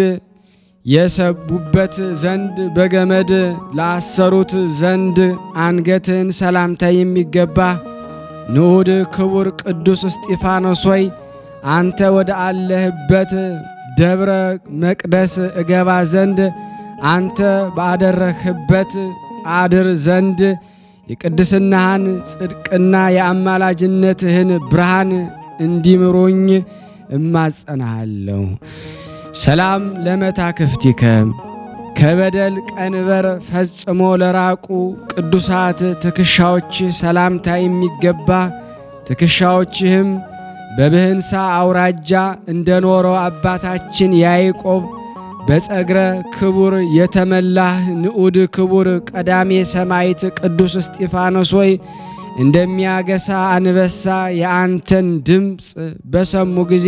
የሰቡበት ዘንድ በገመድ ላሰሩት ዘንድ አንገትን ሰላምታ የሚገባ ንዑድ ክቡር ቅዱስ እስጢፋኖስ ሆይ አንተ ወደ አለህበት ደብረ መቅደስ እገባ ዘንድ አንተ ባደረህበት አድር ዘንድ የቅድስናህን ጽድቅና የአማላጅነትህን ብርሃን እንዲምሩኝ እማጸናሃለሁ። ሰላም ለመታክፍቲከ ከበደል ቀንበር ፈጽሞ ለራቁ ቅዱሳት ትከሻዎች ሰላምታ የሚገባ ትከሻዎችህም በብህንሳ አውራጃ እንደኖረው አባታችን ያዕቆብ በጸግረ ክቡር የተመላህ ንዑድ ክቡር ቀዳሜ ሰማዕት ቅዱስ እስጢፋኖስ ሆይ እንደሚያገሳ አንበሳ የአንተን ድምጽ በሰሙ ጊዜ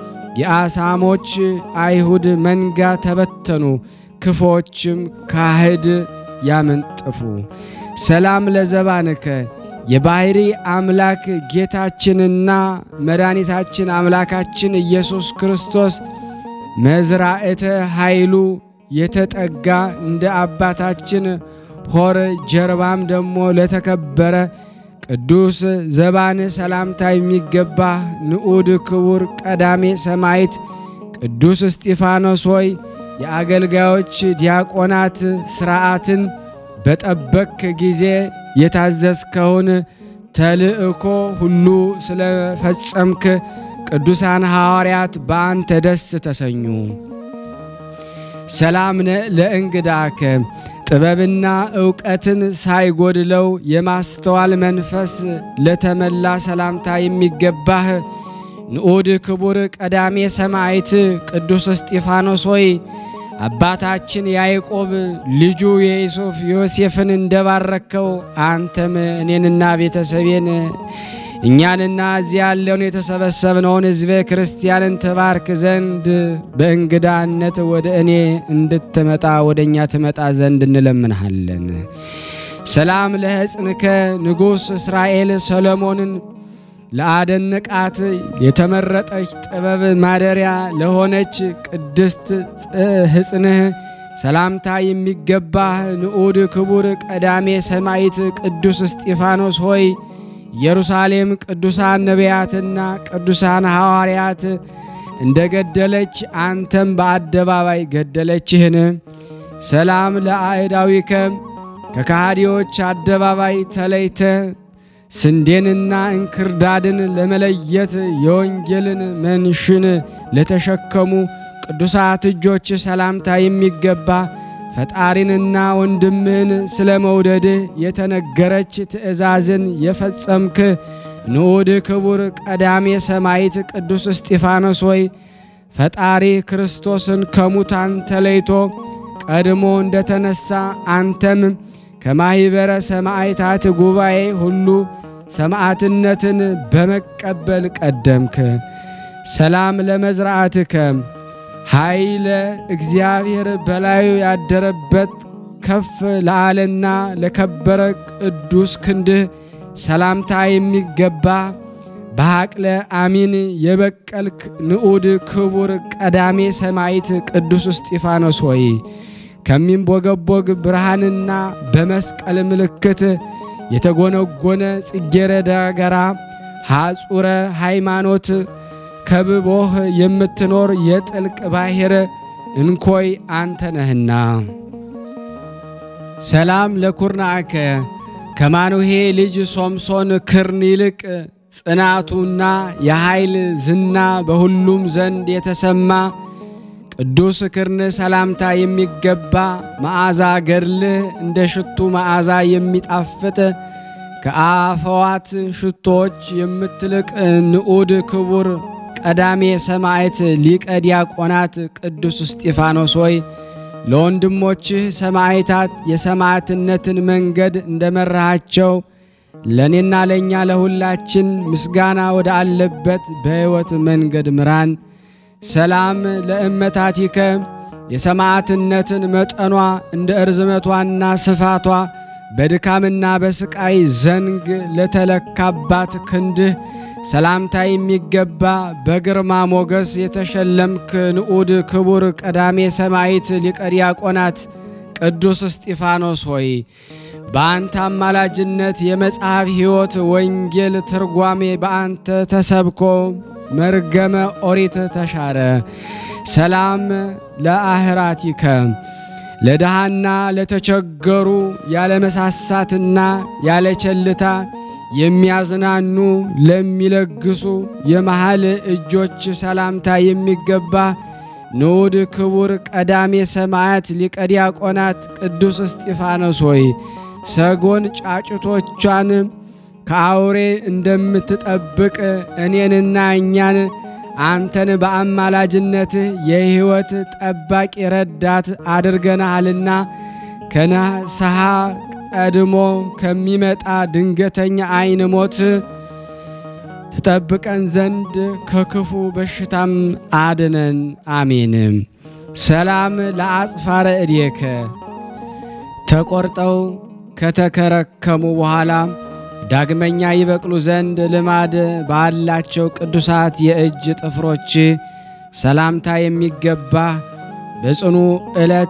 የአሳሞች አይሁድ መንጋ ተበተኑ፣ ክፎችም ካህድ ያመንጥፉ። ሰላም ለዘባንከ የባህሪ አምላክ ጌታችንና መድኃኒታችን አምላካችን ኢየሱስ ክርስቶስ መዝራእተ ኃይሉ የተጠጋ እንደ አባታችን ሆር ጀርባም ደሞ ለተከበረ ቅዱስ ዘባን ሰላምታ የሚገባ ንዑድ ክቡር ቀዳሜ ሰማዕት ቅዱስ እስጢፋኖስ ሆይ የአገልጋዮች ዲያቆናት ሥርዓትን በጠበቅ ጊዜ የታዘዝከውን ተልእኮ ሁሉ ስለፈጸምክ ቅዱሳን ሐዋርያት በአንተ ደስ ተሰኙ። ሰላም ለእንግዳከ ጥበብና ዕውቀትን ሳይጎድለው የማስተዋል መንፈስ ለተመላ ሰላምታ የሚገባህ ንዑድ ክቡር ቀዳሜ ሰማዕት ቅዱስ እስጢፋኖስ ሆይ አባታችን ያዕቆብ ልጁ የኢዮሴፍ ዮሴፍን እንደባረከው አንተም እኔንና ቤተሰቤን እኛንና እዚያ ያለውን የተሰበሰብነውን ሕዝበ ክርስቲያንን ተባርክ ዘንድ በእንግዳነት ወደ እኔ እንድትመጣ ወደኛ ትመጣ ዘንድ እንለምንሃለን። ሰላም ለሕፅንከ ንጉሥ እስራኤል ሰሎሞንን ለአደነቃት የተመረጠች ጥበብ ማደሪያ ለሆነች ቅድስት ሕፅንህ ሰላምታ የሚገባህ ንዑድ ክቡር ቀዳሜ ሰማዕት ቅዱስ እስጢፋኖስ ሆይ ኢየሩሳሌም ቅዱሳን ነቢያትና ቅዱሳን ሐዋርያት እንደገደለች አንተም በአደባባይ ገደለችህን። ሰላም ለአእዳዊከ ከካህዲዎች አደባባይ ተለይተ ስንዴንና እንክርዳድን ለመለየት የወንጌልን መንሽን ለተሸከሙ ቅዱሳት እጆች ሰላምታ የሚገባ ፈጣሪንና ወንድምህን ስለ መውደድህ የተነገረች ትእዛዝን የፈጸምክ ንዑድ ክቡር ቀዳሜ ሰማዕት ቅዱስ እስጢፋኖስ ሆይ ፈጣሪ ክርስቶስን ከሙታን ተለይቶ ቀድሞ እንደተነሳ አንተም ከማህበረ ሰማዕታት ጉባኤ ሁሉ ሰማዕትነትን በመቀበል ቀደምክ። ሰላም ለመዝራዕትከ ኃይለ እግዚአብሔር በላዩ ያደረበት ከፍ ለዓለና ለከበረ ቅዱስ ክንድህ ሰላምታ የሚገባ በሐቅለ አሚን የበቀልክ ንዑድ ክቡር ቀዳሜ ሰማዕት ቅዱስ እስጢፋኖስ ሆይ ከሚንቦገቦግ ብርሃንና በመስቀል ምልክት የተጎነጎነ ጽጌረዳ ጋራ ሐጹረ ሃይማኖት ከብቦህ የምትኖር የጥልቅ ባሕር እንኮይ አንተ ነህና ሰላም ለኩርናከ ከማኑሄ ልጅ ሶምሶን ክርን ይልቅ ጽናቱና የኃይል ዝና በሁሉም ዘንድ የተሰማ ቅዱስ ክርን ሰላምታ የሚገባ መዓዛ ገድልህ እንደ ሽቱ መዓዛ የሚጣፍጥ ከአፈዋት ሽቶች የምትልቅ ንዑድ ክቡር ቀዳሜ ሰማዕት ሊቀ ዲያቆናት ቅዱስ እስጢፋኖስ ሆይ ለወንድሞችህ ሰማዕታት የሰማዕትነትን መንገድ እንደመራሃቸው ለኔና ለኛ ለሁላችን ምስጋና ወደ አለበት በሕይወት መንገድ ምራን። ሰላም ለእመታቲከ የሰማዕትነትን መጠኗ እንደ እርዝመቷና ስፋቷ በድካምና በስቃይ ዘንግ ለተለካባት ክንድህ ሰላምታ የሚገባ በግርማ ሞገስ የተሸለምክ ንዑድ ክቡር ቀዳሜ ሰማዕት ሊቀ ዲያቆናት ቅዱስ እስጢፋኖስ ሆይ በአንተ አማላጅነት የመጽሐፍ ሕይወት ወንጌል ትርጓሜ በአንተ ተሰብኮ መርገመ ኦሪት ተሻረ። ሰላም ለአህራቲከ ለድሃና ለተቸገሩ ያለ መሳሳትና ያለ ቸልታ የሚያዝናኑ ለሚለግሱ የመሃል እጆች ሰላምታ የሚገባ ንዑድ ክቡር ቀዳሜ ሰማዕት ሊቀ ዲያቆናት ቅዱስ እስጢፋኖስ ሆይ ሰጎን ጫጭቶቿን ከአውሬ እንደምትጠብቅ እኔንና እኛን አንተን በአማላጅነትህ የሕይወት ጠባቂ ረዳት አድርገናልና ከነሐሰሃ ቀድሞ ከሚመጣ ድንገተኛ አይን ሞት ተጠብቀን ዘንድ ከክፉ በሽታም አድነን አሜን። ሰላም ለአጽፋረ እዴከ ተቆርጠው ከተከረከሙ በኋላ ዳግመኛ ይበቅሉ ዘንድ ልማድ ባላቸው ቅዱሳት የእጅ ጥፍሮች ሰላምታ የሚገባ በጽኑ ዕለት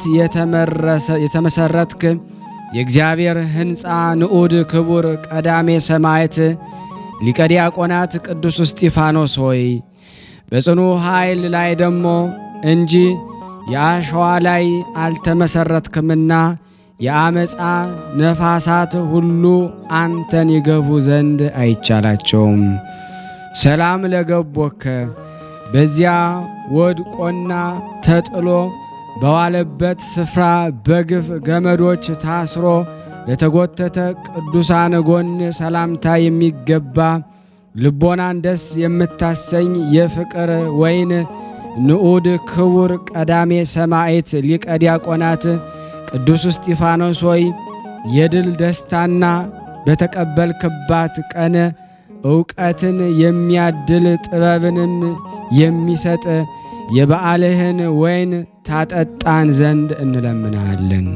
የተመሰረትክ የእግዚአብሔር ሕንጻ ንዑድ ክቡር ቀዳሜ ሰማዕት ሊቀ ዲያቆናት ቅዱስ እስጢፋኖስ ሆይ በጽኑ ኃይል ላይ ደሞ እንጂ የአሸዋ ላይ አልተመሰረትክምና የአመፃ ነፋሳት ሁሉ አንተን ይገፉ ዘንድ አይቻላቸውም። ሰላም ለገቦከ በዚያ ወድቆና ተጥሎ በዋለበት ስፍራ በግፍ ገመዶች ታስሮ ለተጎተተ ቅዱሳን ጎን ሰላምታ የሚገባ ልቦናን ደስ የምታሰኝ የፍቅር ወይን ንዑድ ክቡር ቀዳሜ ሰማዕት ሊቀ ዲያቆናት ቅዱስ እስጢፋኖስ ሆይ የድል ደስታና በተቀበልክባት ቀን ዕውቀትን የሚያድል ጥበብንም የሚሰጥ የበዓልህን ወይን ታጠጣን ዘንድ እንለምናለን።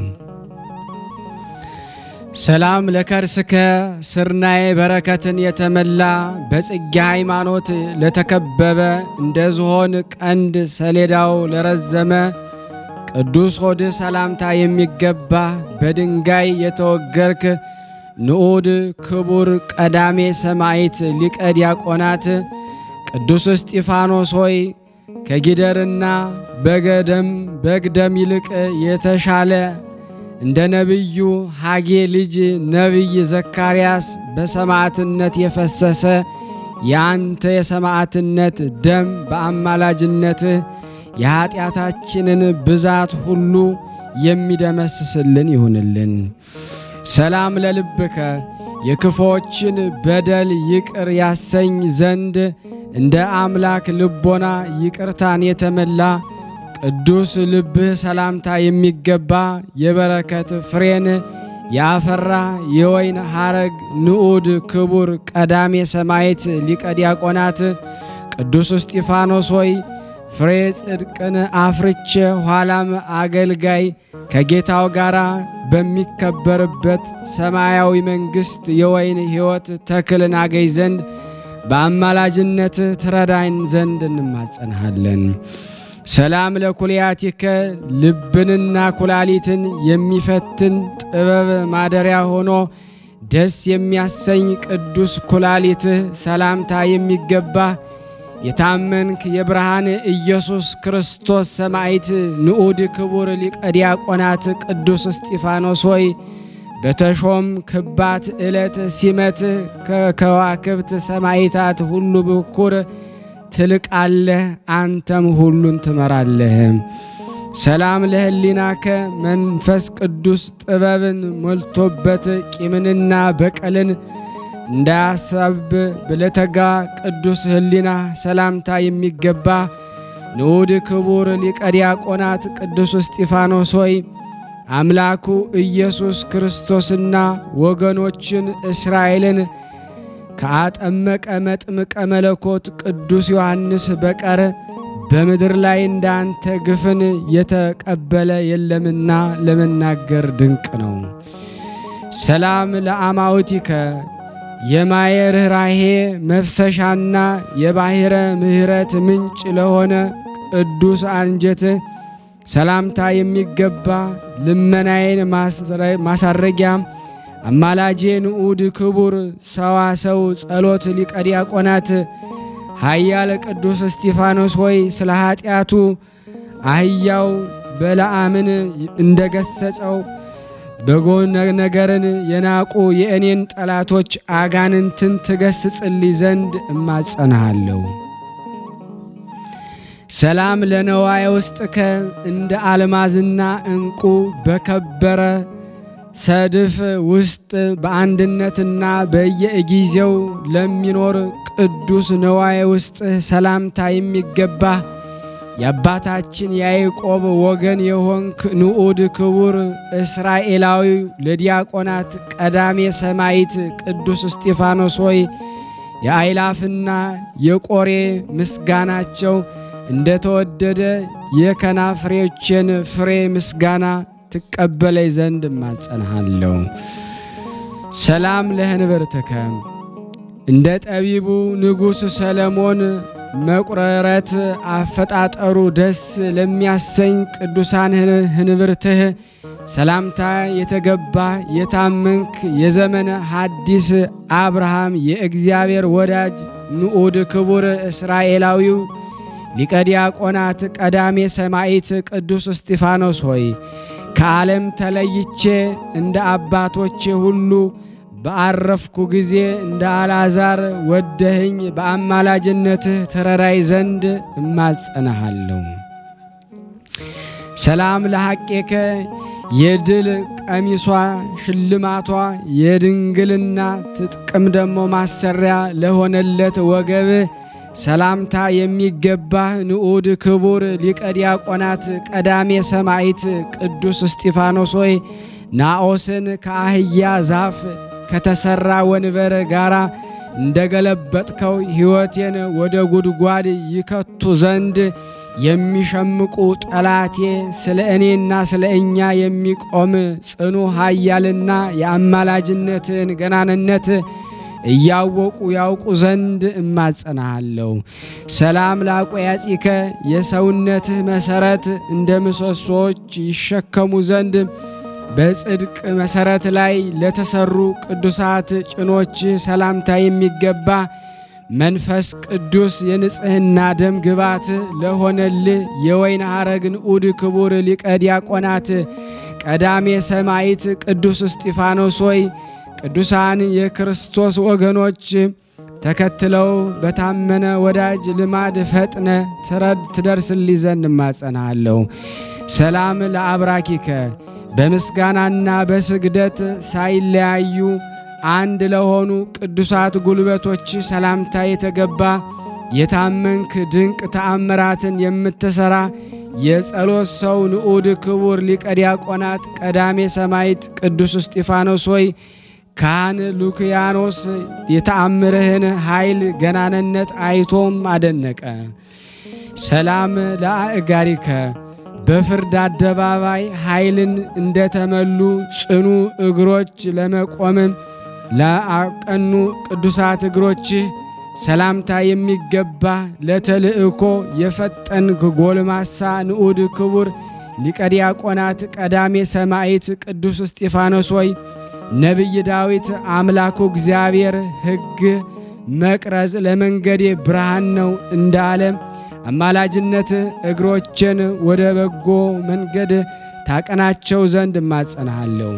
ሰላም ለከርስከ ስርናዬ በረከትን የተመላ በጽጌ ሃይማኖት ለተከበበ እንደ ዝሆን ቀንድ ሰሌዳው ለረዘመ ቅዱስ ሆድ ሰላምታ የሚገባ በድንጋይ የተወገርክ ንዑድ ክቡር ቀዳሜ ሰማዕት ሊቀ ዲያቆናት ቅዱስ እስጢፋኖስ ሆይ ከጊደርና በገደም በግደም ይልቅ የተሻለ እንደ ነብዩ ሐጌ ልጅ ነብይ ዘካርያስ በሰማዕትነት የፈሰሰ ያንተ የሰማዕትነት ደም በአማላጅነትህ የኃጢአታችንን ብዛት ሁሉ የሚደመስስልን ይሁንልን። ሰላም ለልብከ የክፎችን በደል ይቅር ያሰኝ ዘንድ እንደ አምላክ ልቦና ይቅርታን የተመላ ቅዱስ ልብህ ሰላምታ የሚገባ የበረከት ፍሬን ያፈራ የወይን ሐረግ ንዑድ ክቡር ቀዳሜ ሰማዕት ሊቀ ዲያቆናት ቅዱስ እስጢፋኖስ ሆይ ፍሬ ጽድቅን አፍርቼ ኋላም አገልጋይ ከጌታው ጋራ በሚከበርበት ሰማያዊ መንግሥት የወይን ሕይወት ተክልን አገኝ ዘንድ በአማላጅነት ትረዳኝ ዘንድ እንማጸንሃለን። ሰላም ለኩልያቲከ ልብንና ኩላሊትን የሚፈትን ጥበብ ማደሪያ ሆኖ ደስ የሚያሰኝ ቅዱስ ኩላሊትህ ሰላምታ የሚገባ የታመንክ የብርሃን ኢየሱስ ክርስቶስ ሰማዕት ንዑድ ክቡር ሊቀ ዲያቆናት ቅዱስ እስጢፋኖስ ሆይ በተሾም ክባት ዕለት ሲመት ከከዋክብት ሰማዕታት ሁሉ በኩር ትልቃለህ አንተም ሁሉን ትመራለህ። ሰላም ለህሊናከ መንፈስ ቅዱስ ጥበብን ሞልቶበት ቂምንና በቀልን እንዳያሳብ ብለተጋ ቅዱስ ህሊና ሰላምታ የሚገባ ንዑድ ክቡር ሊቀ ዲያቆናት ቅዱስ እስጢፋኖስ ሆይ አምላኩ ኢየሱስ ክርስቶስና ወገኖችን እስራኤልን ከአጠመቀ መጥምቀ መለኮት ቅዱስ ዮሐንስ በቀር በምድር ላይ እንዳንተ ግፍን የተቀበለ የለምና ለመናገር ድንቅ ነው። ሰላም ለአማውቲከ የማየ ርኅራኄ መፍሰሻና የባሕረ ምሕረት ምንጭ ለሆነ ቅዱስ አንጀት ሰላምታ የሚገባ ልመናዬን ማሳረጊያ አማላጄ ንዑድ ክቡር ሰዋሰው ጸሎት ሊቀ ዲያቆናት ኃያል ቅዱስ እስጢፋኖስ ሆይ ስለ ኃጢአቱ አህያው በለዓምን እንደገሰጸው በጎን ነገርን የናቁ የእኔን ጠላቶች አጋንንትን ትገስጽልኝ ዘንድ እማጸናሃለሁ። ሰላም ለነዋየ ውስጥከ እንደ አልማዝና እንቁ በከበረ ሰድፍ ውስጥ በአንድነትና በየጊዜው ለሚኖር ቅዱስ ነዋየ ውስጥ ሰላምታ የሚገባ የአባታችን ያዕቆብ ወገን የሆንክ ንዑድ ክቡር እስራኤላዊ ለዲያቆናት ቀዳሜ ሰማዕት ቅዱስ እስጢፋኖስ ሆይ የአይላፍና የቆሬ ምስጋናቸው እንደተወደደ የከናፍሬዎችን ፍሬ ምስጋና ትቀበለይ ዘንድ ማጸናሃለሁ። ሰላም ለህንብርትከ እንደ ጠቢቡ ንጉሥ ሰለሞን መቁረረት አፈጣጠሩ ደስ ለሚያሰኝ ቅዱሳን ህንብርትህ ሰላምታ የተገባ የታመንክ የዘመነ ሐዲስ አብርሃም የእግዚአብሔር ወዳጅ ንዑድ ክቡር እስራኤላዊው ሊቀ ዲያቆናት ቀዳሜ ሰማዕት ቅዱስ እስጢፋኖስ ሆይ ከዓለም ተለይቼ እንደ አባቶቼ ሁሉ በአረፍኩ ጊዜ እንደ አልዓዛር ወደህኝ በአማላጅነትህ ተረራይ ዘንድ እማጸናሃለሁ። ሰላም ለሐቄከ የድል ቀሚሷ ሽልማቷ የድንግልና ትጥቅም ደሞ ማሰሪያ ለሆነለት ወገብ ሰላምታ የሚገባ ንዑድ ክቡር ሊቀ ዲያቆናት ቀዳሜ ሰማዕት ቅዱስ እስጢፋኖስ ሆይ ናኦስን ከአህያ ዛፍ ከተሰራ ወንበር ጋራ እንደገለበጥከው ሕይወቴን ወደ ጉድጓድ ይከቱ ዘንድ የሚሸምቁ ጠላቴ ስለ እኔና ስለ እኛ የሚቆም ጽኑ ኃያልና የአማላጅነትን ገናንነት እያወቁ ያውቁ ዘንድ እማጸናሃለሁ። ሰላም ላቆያጺከ የሰውነትህ መሰረት እንደ ምሰሶች ይሸከሙ ዘንድ በጽድቅ መሰረት ላይ ለተሰሩ ቅዱሳት ጭኖች ሰላምታ የሚገባ መንፈስ ቅዱስ የንጽህና ደም ግባት ለሆነልህ የወይን ሐረግ ንዑድ ክቡር ሊቀ ዲያቆናት ቀዳሜ ሰማዕት ቅዱስ እስጢፋኖስ ሆይ ቅዱሳን የክርስቶስ ወገኖች ተከትለው በታመነ ወዳጅ ልማድ ፈጥነ ትደርስልኝ ዘንድ እማጸናሃለሁ። ሰላም ለአብራኪከ በምስጋናና በስግደት ሳይለያዩ አንድ ለሆኑ ቅዱሳት ጉልበቶች ሰላምታ የተገባ የታመንክ ድንቅ ተአምራትን የምትሰራ የጸሎት ሰው ንዑድ ክቡር ሊቀ ዲያቆናት ቀዳሜ ሰማዕት ቅዱስ እስጢፋኖስ ሆይ ካህን ሉክያኖስ የተአምርህን ኃይል ገናንነት አይቶም አደነቀ። ሰላም ለአእጋሪከ በፍርድ አደባባይ ኃይልን እንደተመሉ ጽኑ እግሮች ለመቆም ለአቀኑ ቅዱሳት እግሮች ሰላምታ የሚገባ ለተልእኮ የፈጠንክ ጎልማሳ ንዑድ ክቡር ሊቀ ዲያቆናት ቀዳሜ ሰማዕት ቅዱስ እስጢፋኖስ ሆይ ነቢይ ዳዊት አምላኩ እግዚአብሔር ሕግ መቅረዝ ለመንገዴ ብርሃን ነው እንዳለ አማላጅነት እግሮችን ወደ በጎ መንገድ ታቀናቸው ዘንድ ማጸናሃለሁ።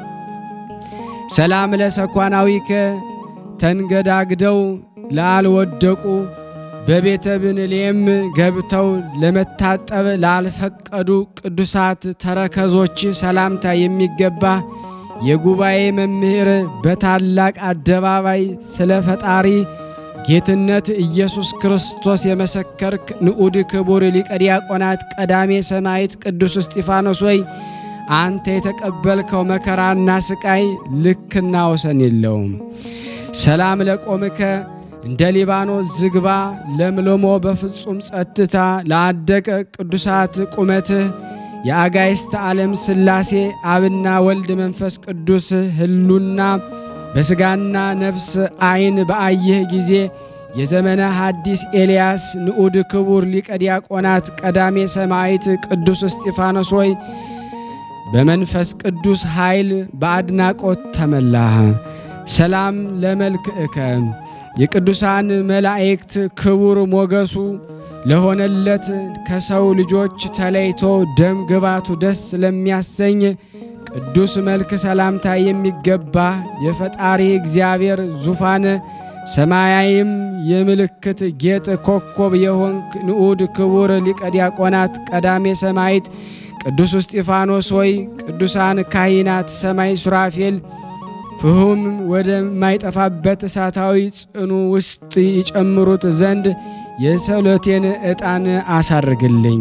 ሰላም ለሰኳናዊከ ተንገዳግደው ላልወደቁ በቤተ ብንሌም ገብተው ለመታጠብ ላልፈቀዱ ቅዱሳት ተረከዞች ሰላምታ የሚገባ የጉባኤ መምህር በታላቅ አደባባይ ስለ ፈጣሪ ጌትነት ኢየሱስ ክርስቶስ የመሰከርክ ንዑድ ክቡር ሊቀ ዲያቆናት ቀዳሜ ሰማዕት ቅዱስ እስጢፋኖስ ሆይ አንተ የተቀበልከው መከራና ስቃይ ልክና ወሰን የለውም። ሰላም ለቆምከ እንደ ሊባኖስ ዝግባ ለምለሞ በፍጹም ጸጥታ ለአደቀ ቅዱሳት ቁመትህ የአጋይስት ዓለም ሥላሴ አብና ወልድ መንፈስ ቅዱስ ህሉና በስጋና ነፍስ አይን በአየህ ጊዜ የዘመነ ሐዲስ ኤልያስ ንዑድ ክቡር ሊቀ ዲያቆናት ቀዳሜ ሰማዕት ቅዱስ እስጢፋኖስ ሆይ በመንፈስ ቅዱስ ኃይል በአድናቆት ተመላህ። ሰላም ለመልክዕከ የቅዱሳን መላእክት ክቡር ሞገሱ ለሆነለት ከሰው ልጆች ተለይቶ ደም ግባቱ ደስ ለሚያሰኝ ቅዱስ መልክ ሰላምታ የሚገባ የፈጣሪ እግዚአብሔር ዙፋን ሰማያዊም የምልክት ጌጥ ኮከብ የሆንክ ንዑድ ክቡር ሊቀ ዲያቆናት ቀዳሜ ሰማዕት ቅዱስ እስጢፋኖስ ሆይ ቅዱሳን ካህናት ሰማይ ሱራፌል ፍሁም ወደ ማይጠፋበት እሳታዊ ጽኑ ውስጥ ይጨምሩት ዘንድ የሰሎቴን ዕጣን አሳርግልኝ።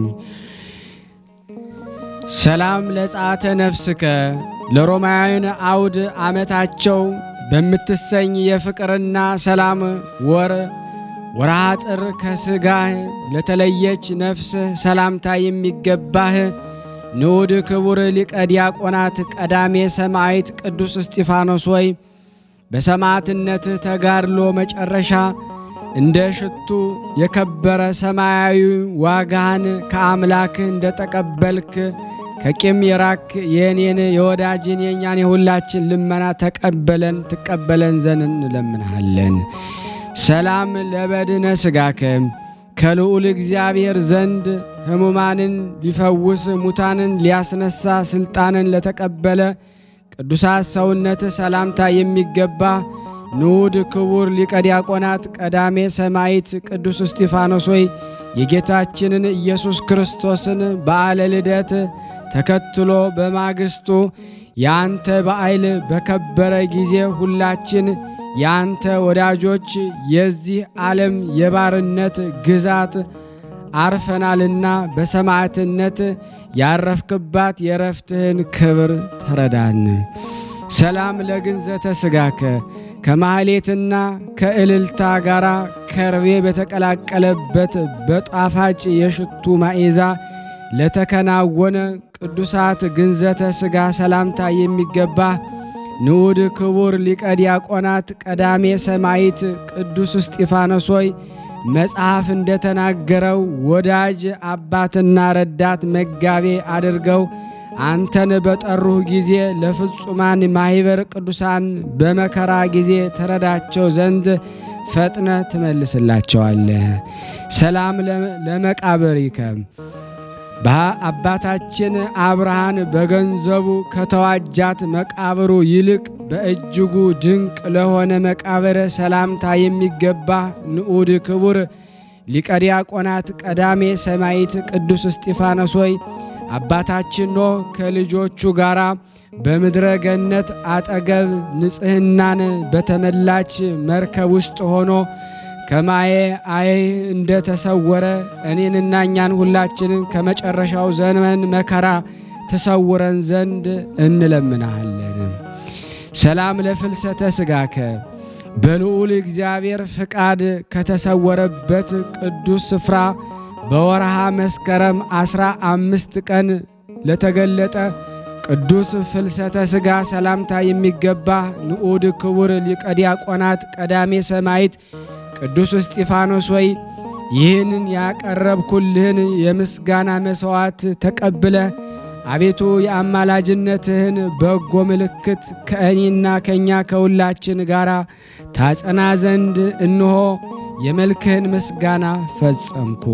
ሰላም ለጻተ ነፍስከ ለሮማውያን አውድ ዓመታቸው በምትሰኝ የፍቅርና ሰላም ወር ወርሃ ጥር ከስጋህ ለተለየች ነፍስ ሰላምታ የሚገባህ ንዑድ ክቡር ሊቀ ዲያቆናት ቀዳሜ ሰማዕት ቅዱስ እስጢፋኖስ ሆይ በሰማዕትነት ተጋድሎ መጨረሻ እንደ ሽቱ የከበረ ሰማያዊ ዋጋህን ከአምላክ እንደተቀበልክ ከቂም የራክ የኔን የወዳጅን የኛን የሁላችን ልመና ተቀበለን ትቀበለን ዘንድ እንለምንሃለን። ሰላም ለበድነ ስጋከ ከልዑል እግዚአብሔር ዘንድ ሕሙማንን ሊፈውስ ሙታንን ሊያስነሳ ስልጣንን ለተቀበለ ቅዱሳት ሰውነት ሰላምታ የሚገባ ንዑድ ክቡር ሊቀ ዲያቆናት ቀዳሜ ሰማዕት ቅዱስ እስጢፋኖስ ሆይ የጌታችንን ኢየሱስ ክርስቶስን በዓለ ልደት ተከትሎ በማግስቱ ያንተ በዓል በከበረ ጊዜ ሁላችን ያንተ ወዳጆች የዚህ ዓለም የባርነት ግዛት አርፈናልና በሰማዕትነት ያረፍክባት የረፍትህን ክብር ተረዳን። ሰላም ለግንዘተ ስጋከ ከማህሌትና ከእልልታ ጋራ ከርቤ በተቀላቀለበት በጣፋጭ የሽቱ ማዕዛ ለተከናወነ ቅዱሳት ግንዘተ ስጋ ሰላምታ የሚገባ ንዑድ ክቡር ሊቀ ዲያቆናት ቀዳሜ ሰማዕት ቅዱስ እስጢፋኖስ ሆይ መጽሐፍ እንደተናገረው ወዳጅ አባትና ረዳት መጋቤ አድርገው አንተን በጠሩህ ጊዜ ለፍጹማን ማህበር ቅዱሳን በመከራ ጊዜ ተረዳቸው ዘንድ ፈጥነ ትመልስላቸዋለህ። ሰላም ለመቃብሪከ በአባታችን አብርሃም በገንዘቡ ከተዋጃት መቃብሩ ይልቅ በእጅጉ ድንቅ ለሆነ መቃብር ሰላምታ የሚገባ ንዑድ ክቡር ሊቀ ዲያቆናት ቀዳሜ ሰማዕት ቅዱስ እስጢፋኖስ ሆይ አባታችን ኖህ ከልጆቹ ጋራ በምድረ ገነት አጠገብ ንጽህናን በተመላች መርከብ ውስጥ ሆኖ ከማየ አይ እንደ ተሰወረ እኔንና እኛን ሁላችንን ከመጨረሻው ዘመን መከራ ተሰውረን ዘንድ እንለምናለን። ሰላም ለፍልሰተ ስጋከ በልዑል እግዚአብሔር ፍቃድ ከተሰወረበት ቅዱስ ስፍራ በወርሃ መስከረም አስራ አምስት ቀን ለተገለጠ ቅዱስ ፍልሰተ ስጋ ሰላምታ የሚገባ ንዑድ ክቡር ሊቀ ዲያቆናት ቀዳሜ ሰማዕት ቅዱስ እስጢፋኖስ ሆይ ይህንን ያቀረብኩልህን የምስጋና መስዋዕት ተቀብለ አቤቱ የአማላጅነትህን በጎ ምልክት ከእኔና ከኛ ከሁላችን ጋር ታጸና ዘንድ እንሆ የመልክህን ምስጋና ፈጸምኩ።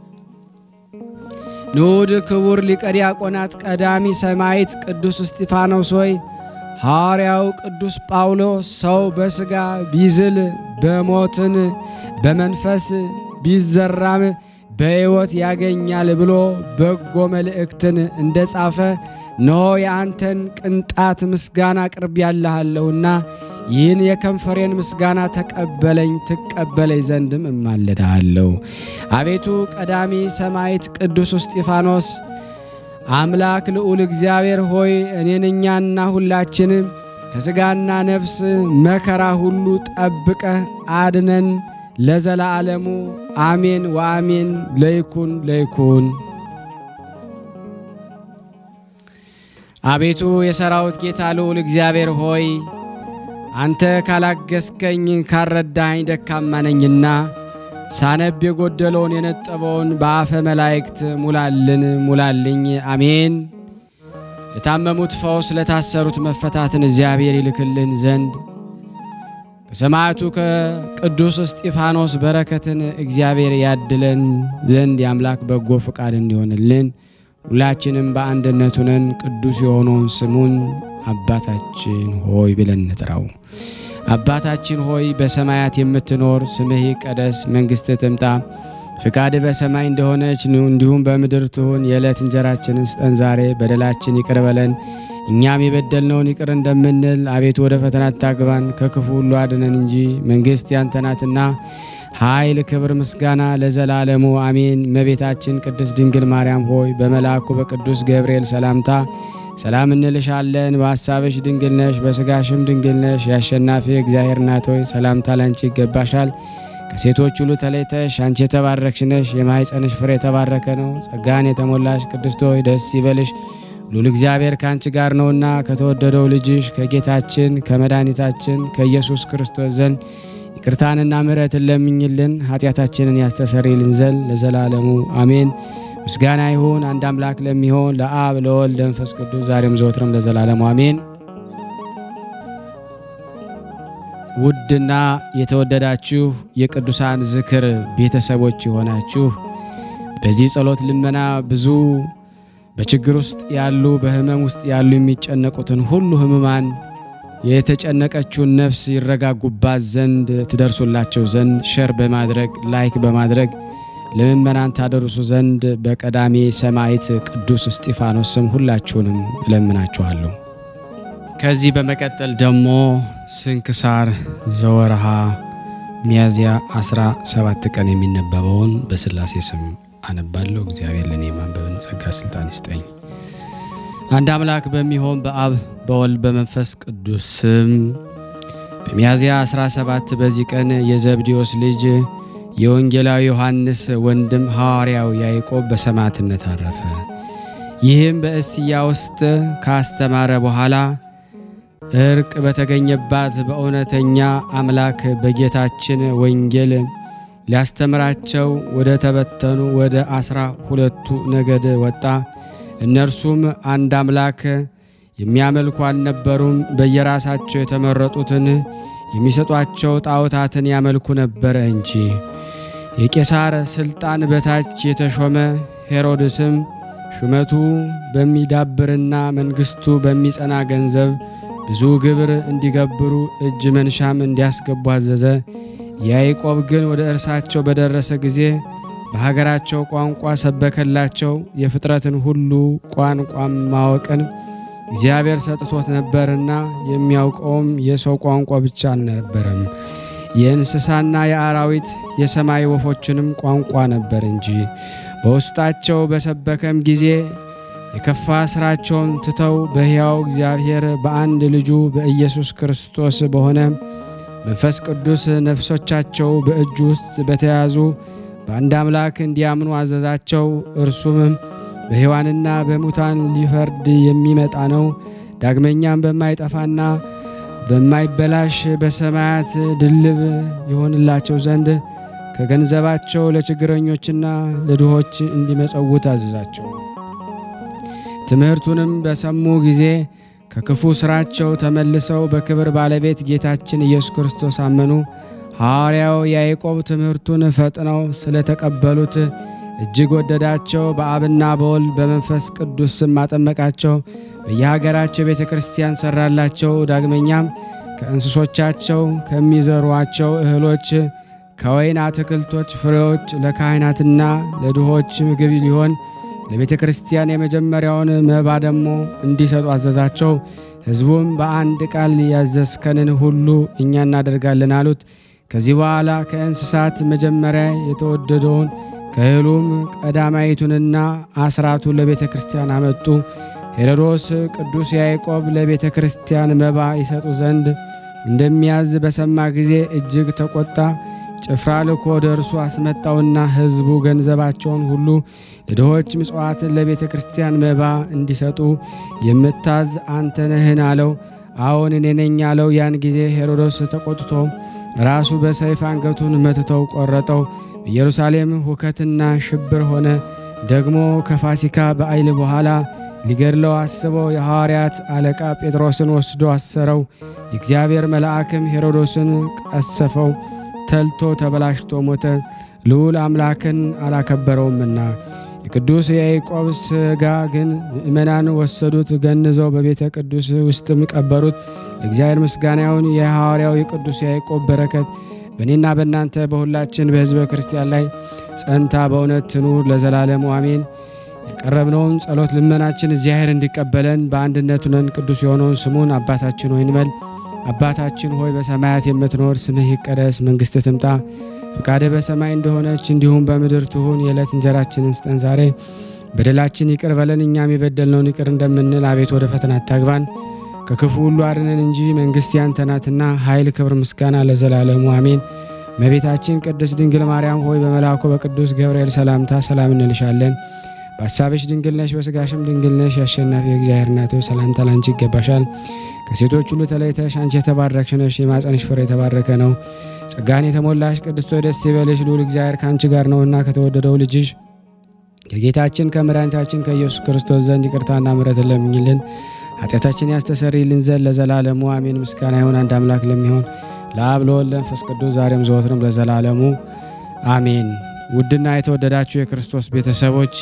ንዑድ ክቡር ሊቀ ዲያቆናት ቀዳሚ ሰማዕት ቅዱስ እስጢፋኖስ ሆይ ሐዋርያው ቅዱስ ጳውሎስ ሰው በሥጋ ቢዝል በሞትን በመንፈስ ቢዘራም በሕይወት ያገኛል ብሎ በጎ መልእክትን እንደጻፈ ነው የአንተን ቅንጣት ምስጋና ቅርብ ያለሃለውና ይህን የከንፈሬን ምስጋና ተቀበለኝ ትቀበለኝ ዘንድም እማልድሃለሁ። አቤቱ ቀዳሚ ሰማዕት ቅዱስ እስጢፋኖስ አምላክ ልዑል እግዚአብሔር ሆይ እኔንኛና ሁላችንም ከሥጋና ነፍስ መከራ ሁሉ ጠብቀህ አድነን ለዘላለሙ አሜን ወአሜን። ለይኩን ለይኩን። አቤቱ የሰራዊት ጌታ ልዑል እግዚአብሔር ሆይ አንተ ካላገስከኝ ካረዳኸኝ ደካማ ነኝና ሳነብ የጎደለውን የነጠበውን በአፈ መላእክት ሙላልን ሙላልኝ አሜን። ለታመሙት ፈውስ ለታሰሩት መፈታትን እግዚአብሔር ይልክልን ዘንድ ከሰማዕቱ ከቅዱስ እስጢፋኖስ በረከትን እግዚአብሔር ያድለን ዘንድ የአምላክ በጎ ፍቃድ እንዲሆንልን ሁላችንም በአንድነት ሆነን ቅዱስ የሆነውን ስሙን አባታችን ሆይ ብለን እንጥራው። አባታችን ሆይ በሰማያት የምትኖር ስምህ ይቀደስ፣ መንግሥትህ ትምጣ፣ ፍቃድህ በሰማይ እንደሆነች እንዲሁም በምድር ትሁን። የዕለት እንጀራችንን ስጠን ዛሬ፣ በደላችን ይቅር በለን እኛም የበደልነውን ይቅር እንደምንል፣ አቤቱ ወደ ፈተና አታግባን ከክፉ ሁሉ አድነን እንጂ መንግሥት ያንተ ናትና ኃይል፣ ክብር፣ ምስጋና ለዘላለሙ አሜን። እመቤታችን ቅድስት ድንግል ማርያም ሆይ በመልአኩ በቅዱስ ገብርኤል ሰላምታ ሰላም እንልሻለን። በሐሳብሽ ድንግል ነሽ፣ በሥጋሽም ድንግል ነሽ። የአሸናፊ እግዚአብሔር እናት ሆይ ሰላምታ ላንቺ ይገባሻል። ከሴቶች ሁሉ ተለይተሽ አንቺ የተባረክሽ ነሽ፣ የማኅፀንሽ ፍሬ የተባረከ ነው። ጸጋን የተሞላሽ ቅድስት ሆይ ደስ ይበልሽ፣ ልዑል እግዚአብሔር ካንቺ ጋር ነውና ከተወደደው ልጅሽ ከጌታችን ከመድኃኒታችን ከኢየሱስ ክርስቶስ ዘንድ ይቅርታንና ምሕረትን ለምኝልን ኃጢአታችንን ያስተሰርይልን ዘንድ ለዘላለሙ አሜን። ምስጋና ይሁን አንድ አምላክ ለሚሆን ለአብ ለወልድ ለመንፈስ ቅዱስ ዛሬም ዘወትርም ለዘላለሙ አሜን። ውድና የተወደዳችሁ የቅዱሳን ዝክር ቤተሰቦች የሆናችሁ በዚህ ጸሎት ልመና ብዙ በችግር ውስጥ ያሉ በህመም ውስጥ ያሉ የሚጨነቁትን ሁሉ ህመማን የተጨነቀችውን ነፍስ ይረጋጉባት ዘንድ ትደርሱላቸው ዘንድ ሼር በማድረግ ላይክ በማድረግ ለምእመናን ታደርሱ ዘንድ በቀዳሜ ሰማዕት ቅዱስ እስጢፋኖስ ስም ሁላችሁንም እለምናችኋለሁ። ከዚህ በመቀጠል ደግሞ ስንክሳር ዘወርሃ ሚያዝያ አስራ ሰባት ቀን የሚነበበውን በስላሴ ስም አነባለሁ። እግዚአብሔር ለኔ ማንበብን ጸጋ ስልጣን ይስጠኝ። አንድ አምላክ በሚሆን በአብ በወልድ በመንፈስ ቅዱስ ስም በሚያዝያ አስራ ሰባት በዚህ ቀን የዘብዴዎስ ልጅ የወንጌላዊ ዮሐንስ ወንድም ሐዋርያው ያዕቆብ በሰማዕትነት አረፈ። ይህም በእስያ ውስጥ ካስተማረ በኋላ እርቅ በተገኘባት በእውነተኛ አምላክ በጌታችን ወንጌል ሊያስተምራቸው ወደ ተበተኑ ወደ አስራ ሁለቱ ነገድ ወጣ። እነርሱም አንድ አምላክ የሚያመልኩ አልነበሩም። በየራሳቸው የተመረጡትን የሚሰጧቸው ጣዖታትን ያመልኩ ነበር እንጂ። የቄሳር ስልጣን በታች የተሾመ ሄሮድስም ሹመቱ በሚዳብርና መንግስቱ በሚጸና ገንዘብ ብዙ ግብር እንዲገብሩ እጅ መንሻም እንዲያስገቡ አዘዘ። ያዕቆብ ግን ወደ እርሳቸው በደረሰ ጊዜ በሀገራቸው ቋንቋ ሰበከላቸው። የፍጥረትን ሁሉ ቋንቋ ማወቅን እግዚአብሔር ሰጥቶት ነበርና የሚያውቀውም የሰው ቋንቋ ብቻ አልነበረም፣ የእንስሳና የአራዊት የሰማይ ወፎችንም ቋንቋ ነበር እንጂ። በውስጣቸው በሰበከም ጊዜ የከፋ ስራቸውን ትተው በሕያው እግዚአብሔር በአንድ ልጁ በኢየሱስ ክርስቶስ በሆነ መንፈስ ቅዱስ ነፍሶቻቸው በእጁ ውስጥ በተያዙ በአንድ አምላክ እንዲያምኑ አዘዛቸው። እርሱም በሕያዋንና በሙታን ሊፈርድ የሚመጣ ነው። ዳግመኛም በማይጠፋና በማይበላሽ በሰማያት ድልብ ይሆንላቸው ዘንድ ከገንዘባቸው ለችግረኞችና ለድሆች እንዲመጸውት አዘዛቸው። ትምህርቱንም በሰሙ ጊዜ ከክፉ ስራቸው ተመልሰው በክብር ባለቤት ጌታችን ኢየሱስ ክርስቶስ አመኑ። ሐዋርያው ያዕቆብ ትምህርቱን ፈጥነው ስለተቀበሉት እጅግ ወደዳቸው። በአብና በወልድ በመንፈስ ቅዱስ ስም አጠመቃቸው። በየሀገራቸው ቤተክርስቲያን ሰራላቸው። ዳግመኛም ከእንስሶቻቸው ከሚዘሯቸው እህሎች ከወይን አትክልቶች ፍሬዎች ለካህናትና ለድሆች ምግብ ሊሆን ለቤተክርስቲያን የመጀመሪያውን መባ ደግሞ እንዲሰጡ አዘዛቸው። ሕዝቡም በአንድ ቃል ያዘዝከንን ሁሉ እኛ እናደርጋለን አሉት። ከዚህ በኋላ ከእንስሳት መጀመሪያ የተወደደውን ከእህሉም ቀዳማይቱንና አስራቱን ለቤተክርስቲያን አመጡ። ሄሮድስ ቅዱስ ያዕቆብ ለቤተክርስቲያን መባ ይሰጡ ዘንድ እንደሚያዝ በሰማ ጊዜ እጅግ ተቆጣ። ጭፍራ ልኮ ደርሶ አስመጣውና ሕዝቡ ገንዘባቸውን ሁሉ ለድሆች ምጽዋትን ለቤተክርስቲያን መባ እንዲሰጡ የምታዝ አንተ ነህን አለው። አዎን እኔ ነኝ አለው። ያን ጊዜ ሄሮድስ ተቆጥቶ ራሱ በሰይፍ አንገቱን መትተው ቆረጠው። ኢየሩሳሌም ሁከትና ሽብር ሆነ። ደግሞ ከፋሲካ በዓል በኋላ ሊገድለው አስበው የሐዋርያት አለቃ ጴጥሮስን ወስዶ አሰረው። የእግዚአብሔር መልአክም ሄሮድስን ቀሰፈው፣ ተልቶ ተበላሽቶ ሞተ። ልዑል አምላክን አላከበረውምና። የቅዱስ ያዕቆብ ሥጋ ግን ምእመናን ወሰዱት፣ ገንዘው በቤተ ቅዱስ ውስጥም ቀበሩት። ለእግዚአብሔር ምስጋና ይሁን። የሐዋርያው የቅዱስ ያዕቆብ በረከት በእኔና በእናንተ በሁላችን በሕዝበ ክርስቲያን ላይ ጸንታ በእውነት ትኑር ለዘላለሙ አሜን። የቀረብነውን ጸሎት ልመናችን እግዚአብሔር እንዲቀበለን በአንድነት ሆነን ቅዱስ የሆነውን ስሙን አባታችን ሆይ እንበል። አባታችን ሆይ በሰማያት የምትኖር ስምህ ይቀደስ፣ መንግሥትህ ትምጣ፣ ፈቃድህ በሰማይ እንደሆነች እንዲሁም በምድር ትሁን። የዕለት እንጀራችንን ስጠን ዛሬ፣ በደላችን ይቅር በለን እኛም የበደልነውን ይቅር እንደምንል፣ አቤት ወደ ፈተና አታግባን ከክፉ ሁሉ አድነን እንጂ መንግሥት ያንተ ናትና ኃይል፣ ክብር፣ ምስጋና ለዘላለሙ አሜን። እመቤታችን ቅድስት ድንግል ማርያም ሆይ በመልአኩ በቅዱስ ገብርኤል ሰላምታ ሰላም እንልሻለን። በሐሳብሽ ድንግል ነሽ፣ በሥጋሽም ድንግል ነሽ። የአሸናፊ እግዚአብሔር እናት ሆይ ሰላምታ ላንቺ ይገባሻል። ከሴቶች ሁሉ ተለይተሽ አንቺ የተባረክሽ ነሽ፣ የማኅፀንሽ ፍሬ የተባረከ ነው። ጸጋን የተሞላሽ ቅድስት ሆይ ደስ ይበልሽ፣ ልዑል እግዚአብሔር ከአንቺ ጋር ነውና ከተወደደው ልጅሽ ከጌታችን ከመድኃኒታችን ከኢየሱስ ክርስቶስ ዘንድ ይቅርታና ምሕረትን ለምኝልን ኃጢአታችን ያስተሰርይልን ዘንድ ለዘላለሙ አሜን። ምስጋና ይሁን አንድ አምላክ ለሚሆን ለአብ ለወልድ ለመንፈስ ቅዱስ ዛሬም ዘወትርም ለዘላለሙ አሜን። ውድና የተወደዳችሁ የክርስቶስ ቤተሰቦች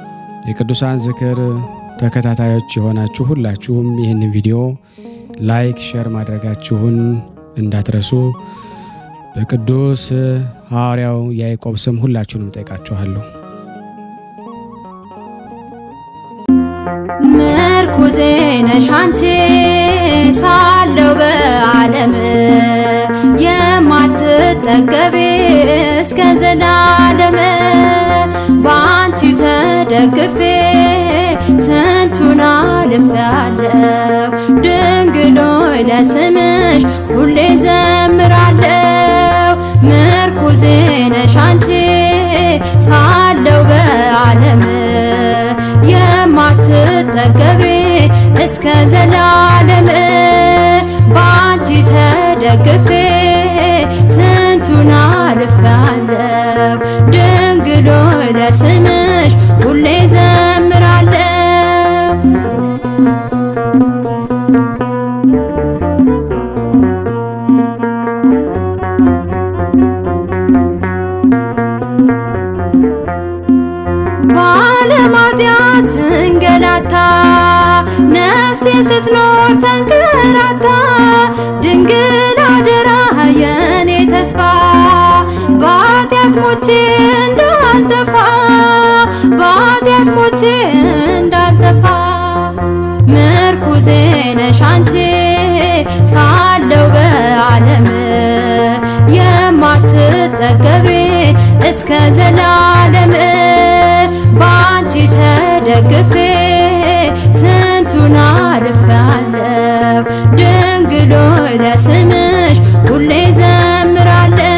የቅዱሳን ዝክር ተከታታዮች የሆናችሁ ሁላችሁም ይህንን ቪዲዮ ላይክ ሼር ማድረጋችሁን እንዳትረሱ በቅዱስ ሐዋርያው ያዕቆብ ስም ሁላችሁንም ጠይቃችኋለሁ። ምርኩዜ ነሽ አንቺ ሳለው በዓለም የማትጠገቢ እስከ ዘላለም ባንቺ ተደግፌ ስንቱን አልፌአለሁ። ድንግል ሆይ ለስምሽ ሁሌ ዘምራለሁ። ምርኩዜ ነሽ አንቺ ሳለው በዓለም የማትጠገቢ እስከ ዘላለም ባንቺ ተደግፌ ስንቱን አልፌአለሁ። ድንግል ሆይ ለስምሽ ሁሌ ዘምራለሁ። ባለማጥያት ስንገላታ ነፍሴ ስትኖር ተንከራታ ድንግል አደራ የኔ ተስፋ ባጢአት ሞቼ እንዳልጠፋ ባጢአት ሞቼ እንዳልጠፋ ምርኩዜ ነሽ አንቺ ሳለው በዓለም የማትጠገቢ እስከ ዘላለም ባንቺ ተደግፌ ስንቱን አልፌአለሁ። ድንግል ሆይ ለስምሽ ሁሌ ዘምራለሁ።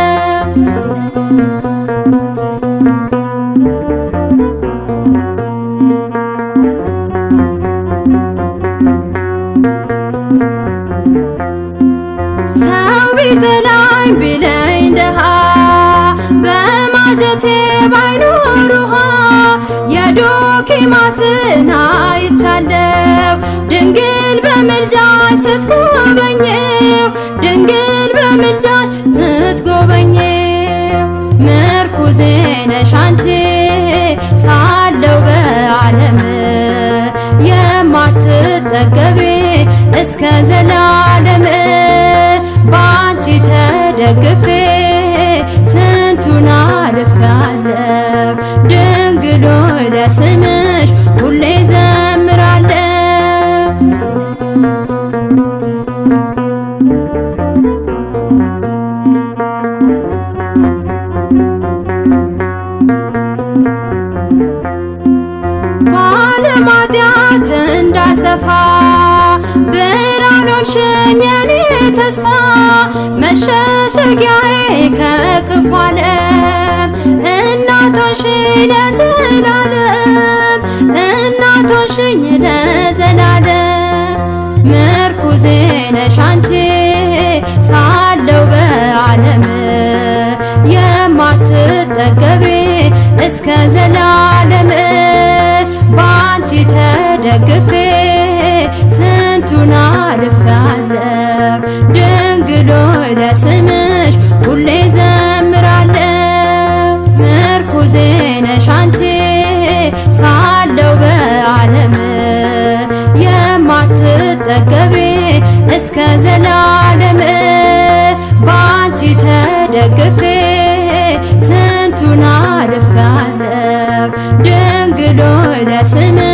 ሰው ቢጠላኝ ቢለኝ ደሃ በማጀቴ ባይኖር ውሃ የዱብ ዮኪማስን አይቻለሁ ድንግል በምልጃሽ ስትጎበኘው ድንግል በምልጃሽ ስትጎበኘው ምርኩዜ ነሽ አንቺ ሳለው በዓለም የማትጠገቢ እስከ ዘላለም ባንቺ ተደግፌ ስንቱን አልፌአለሁ ድንግል ሆይ ለስምሽ ሁሌ ዘምራለሁ ባለማጥያት እንዳጠፋ ብርሃን ሆንሽኝ የኔ ተስፋ መሸሸጊያዬ ከክፉ ዓለም እናት ሆንሽኝ ለዘላለም እናት ሆንሽኝ ለዘላለም ምርኩዜ ነሽ አንቺ ሳለው በዓለም የማትጠገቢ እስከ ዘላለም ባንቺ ተደግፌ ስንቱን አልፌአለሁ ድንግል ሆይ ለስምሽ ሁሌ ዘምራለሁ ምርኩዜ ነሽ አንቺ ሳለው በዓለም የማትጠገቢ እስከ ዘላለም ባንቺ ተደግፌ ስንቱን አልፌአለሁ ድንግል ሆይ ለስምሽ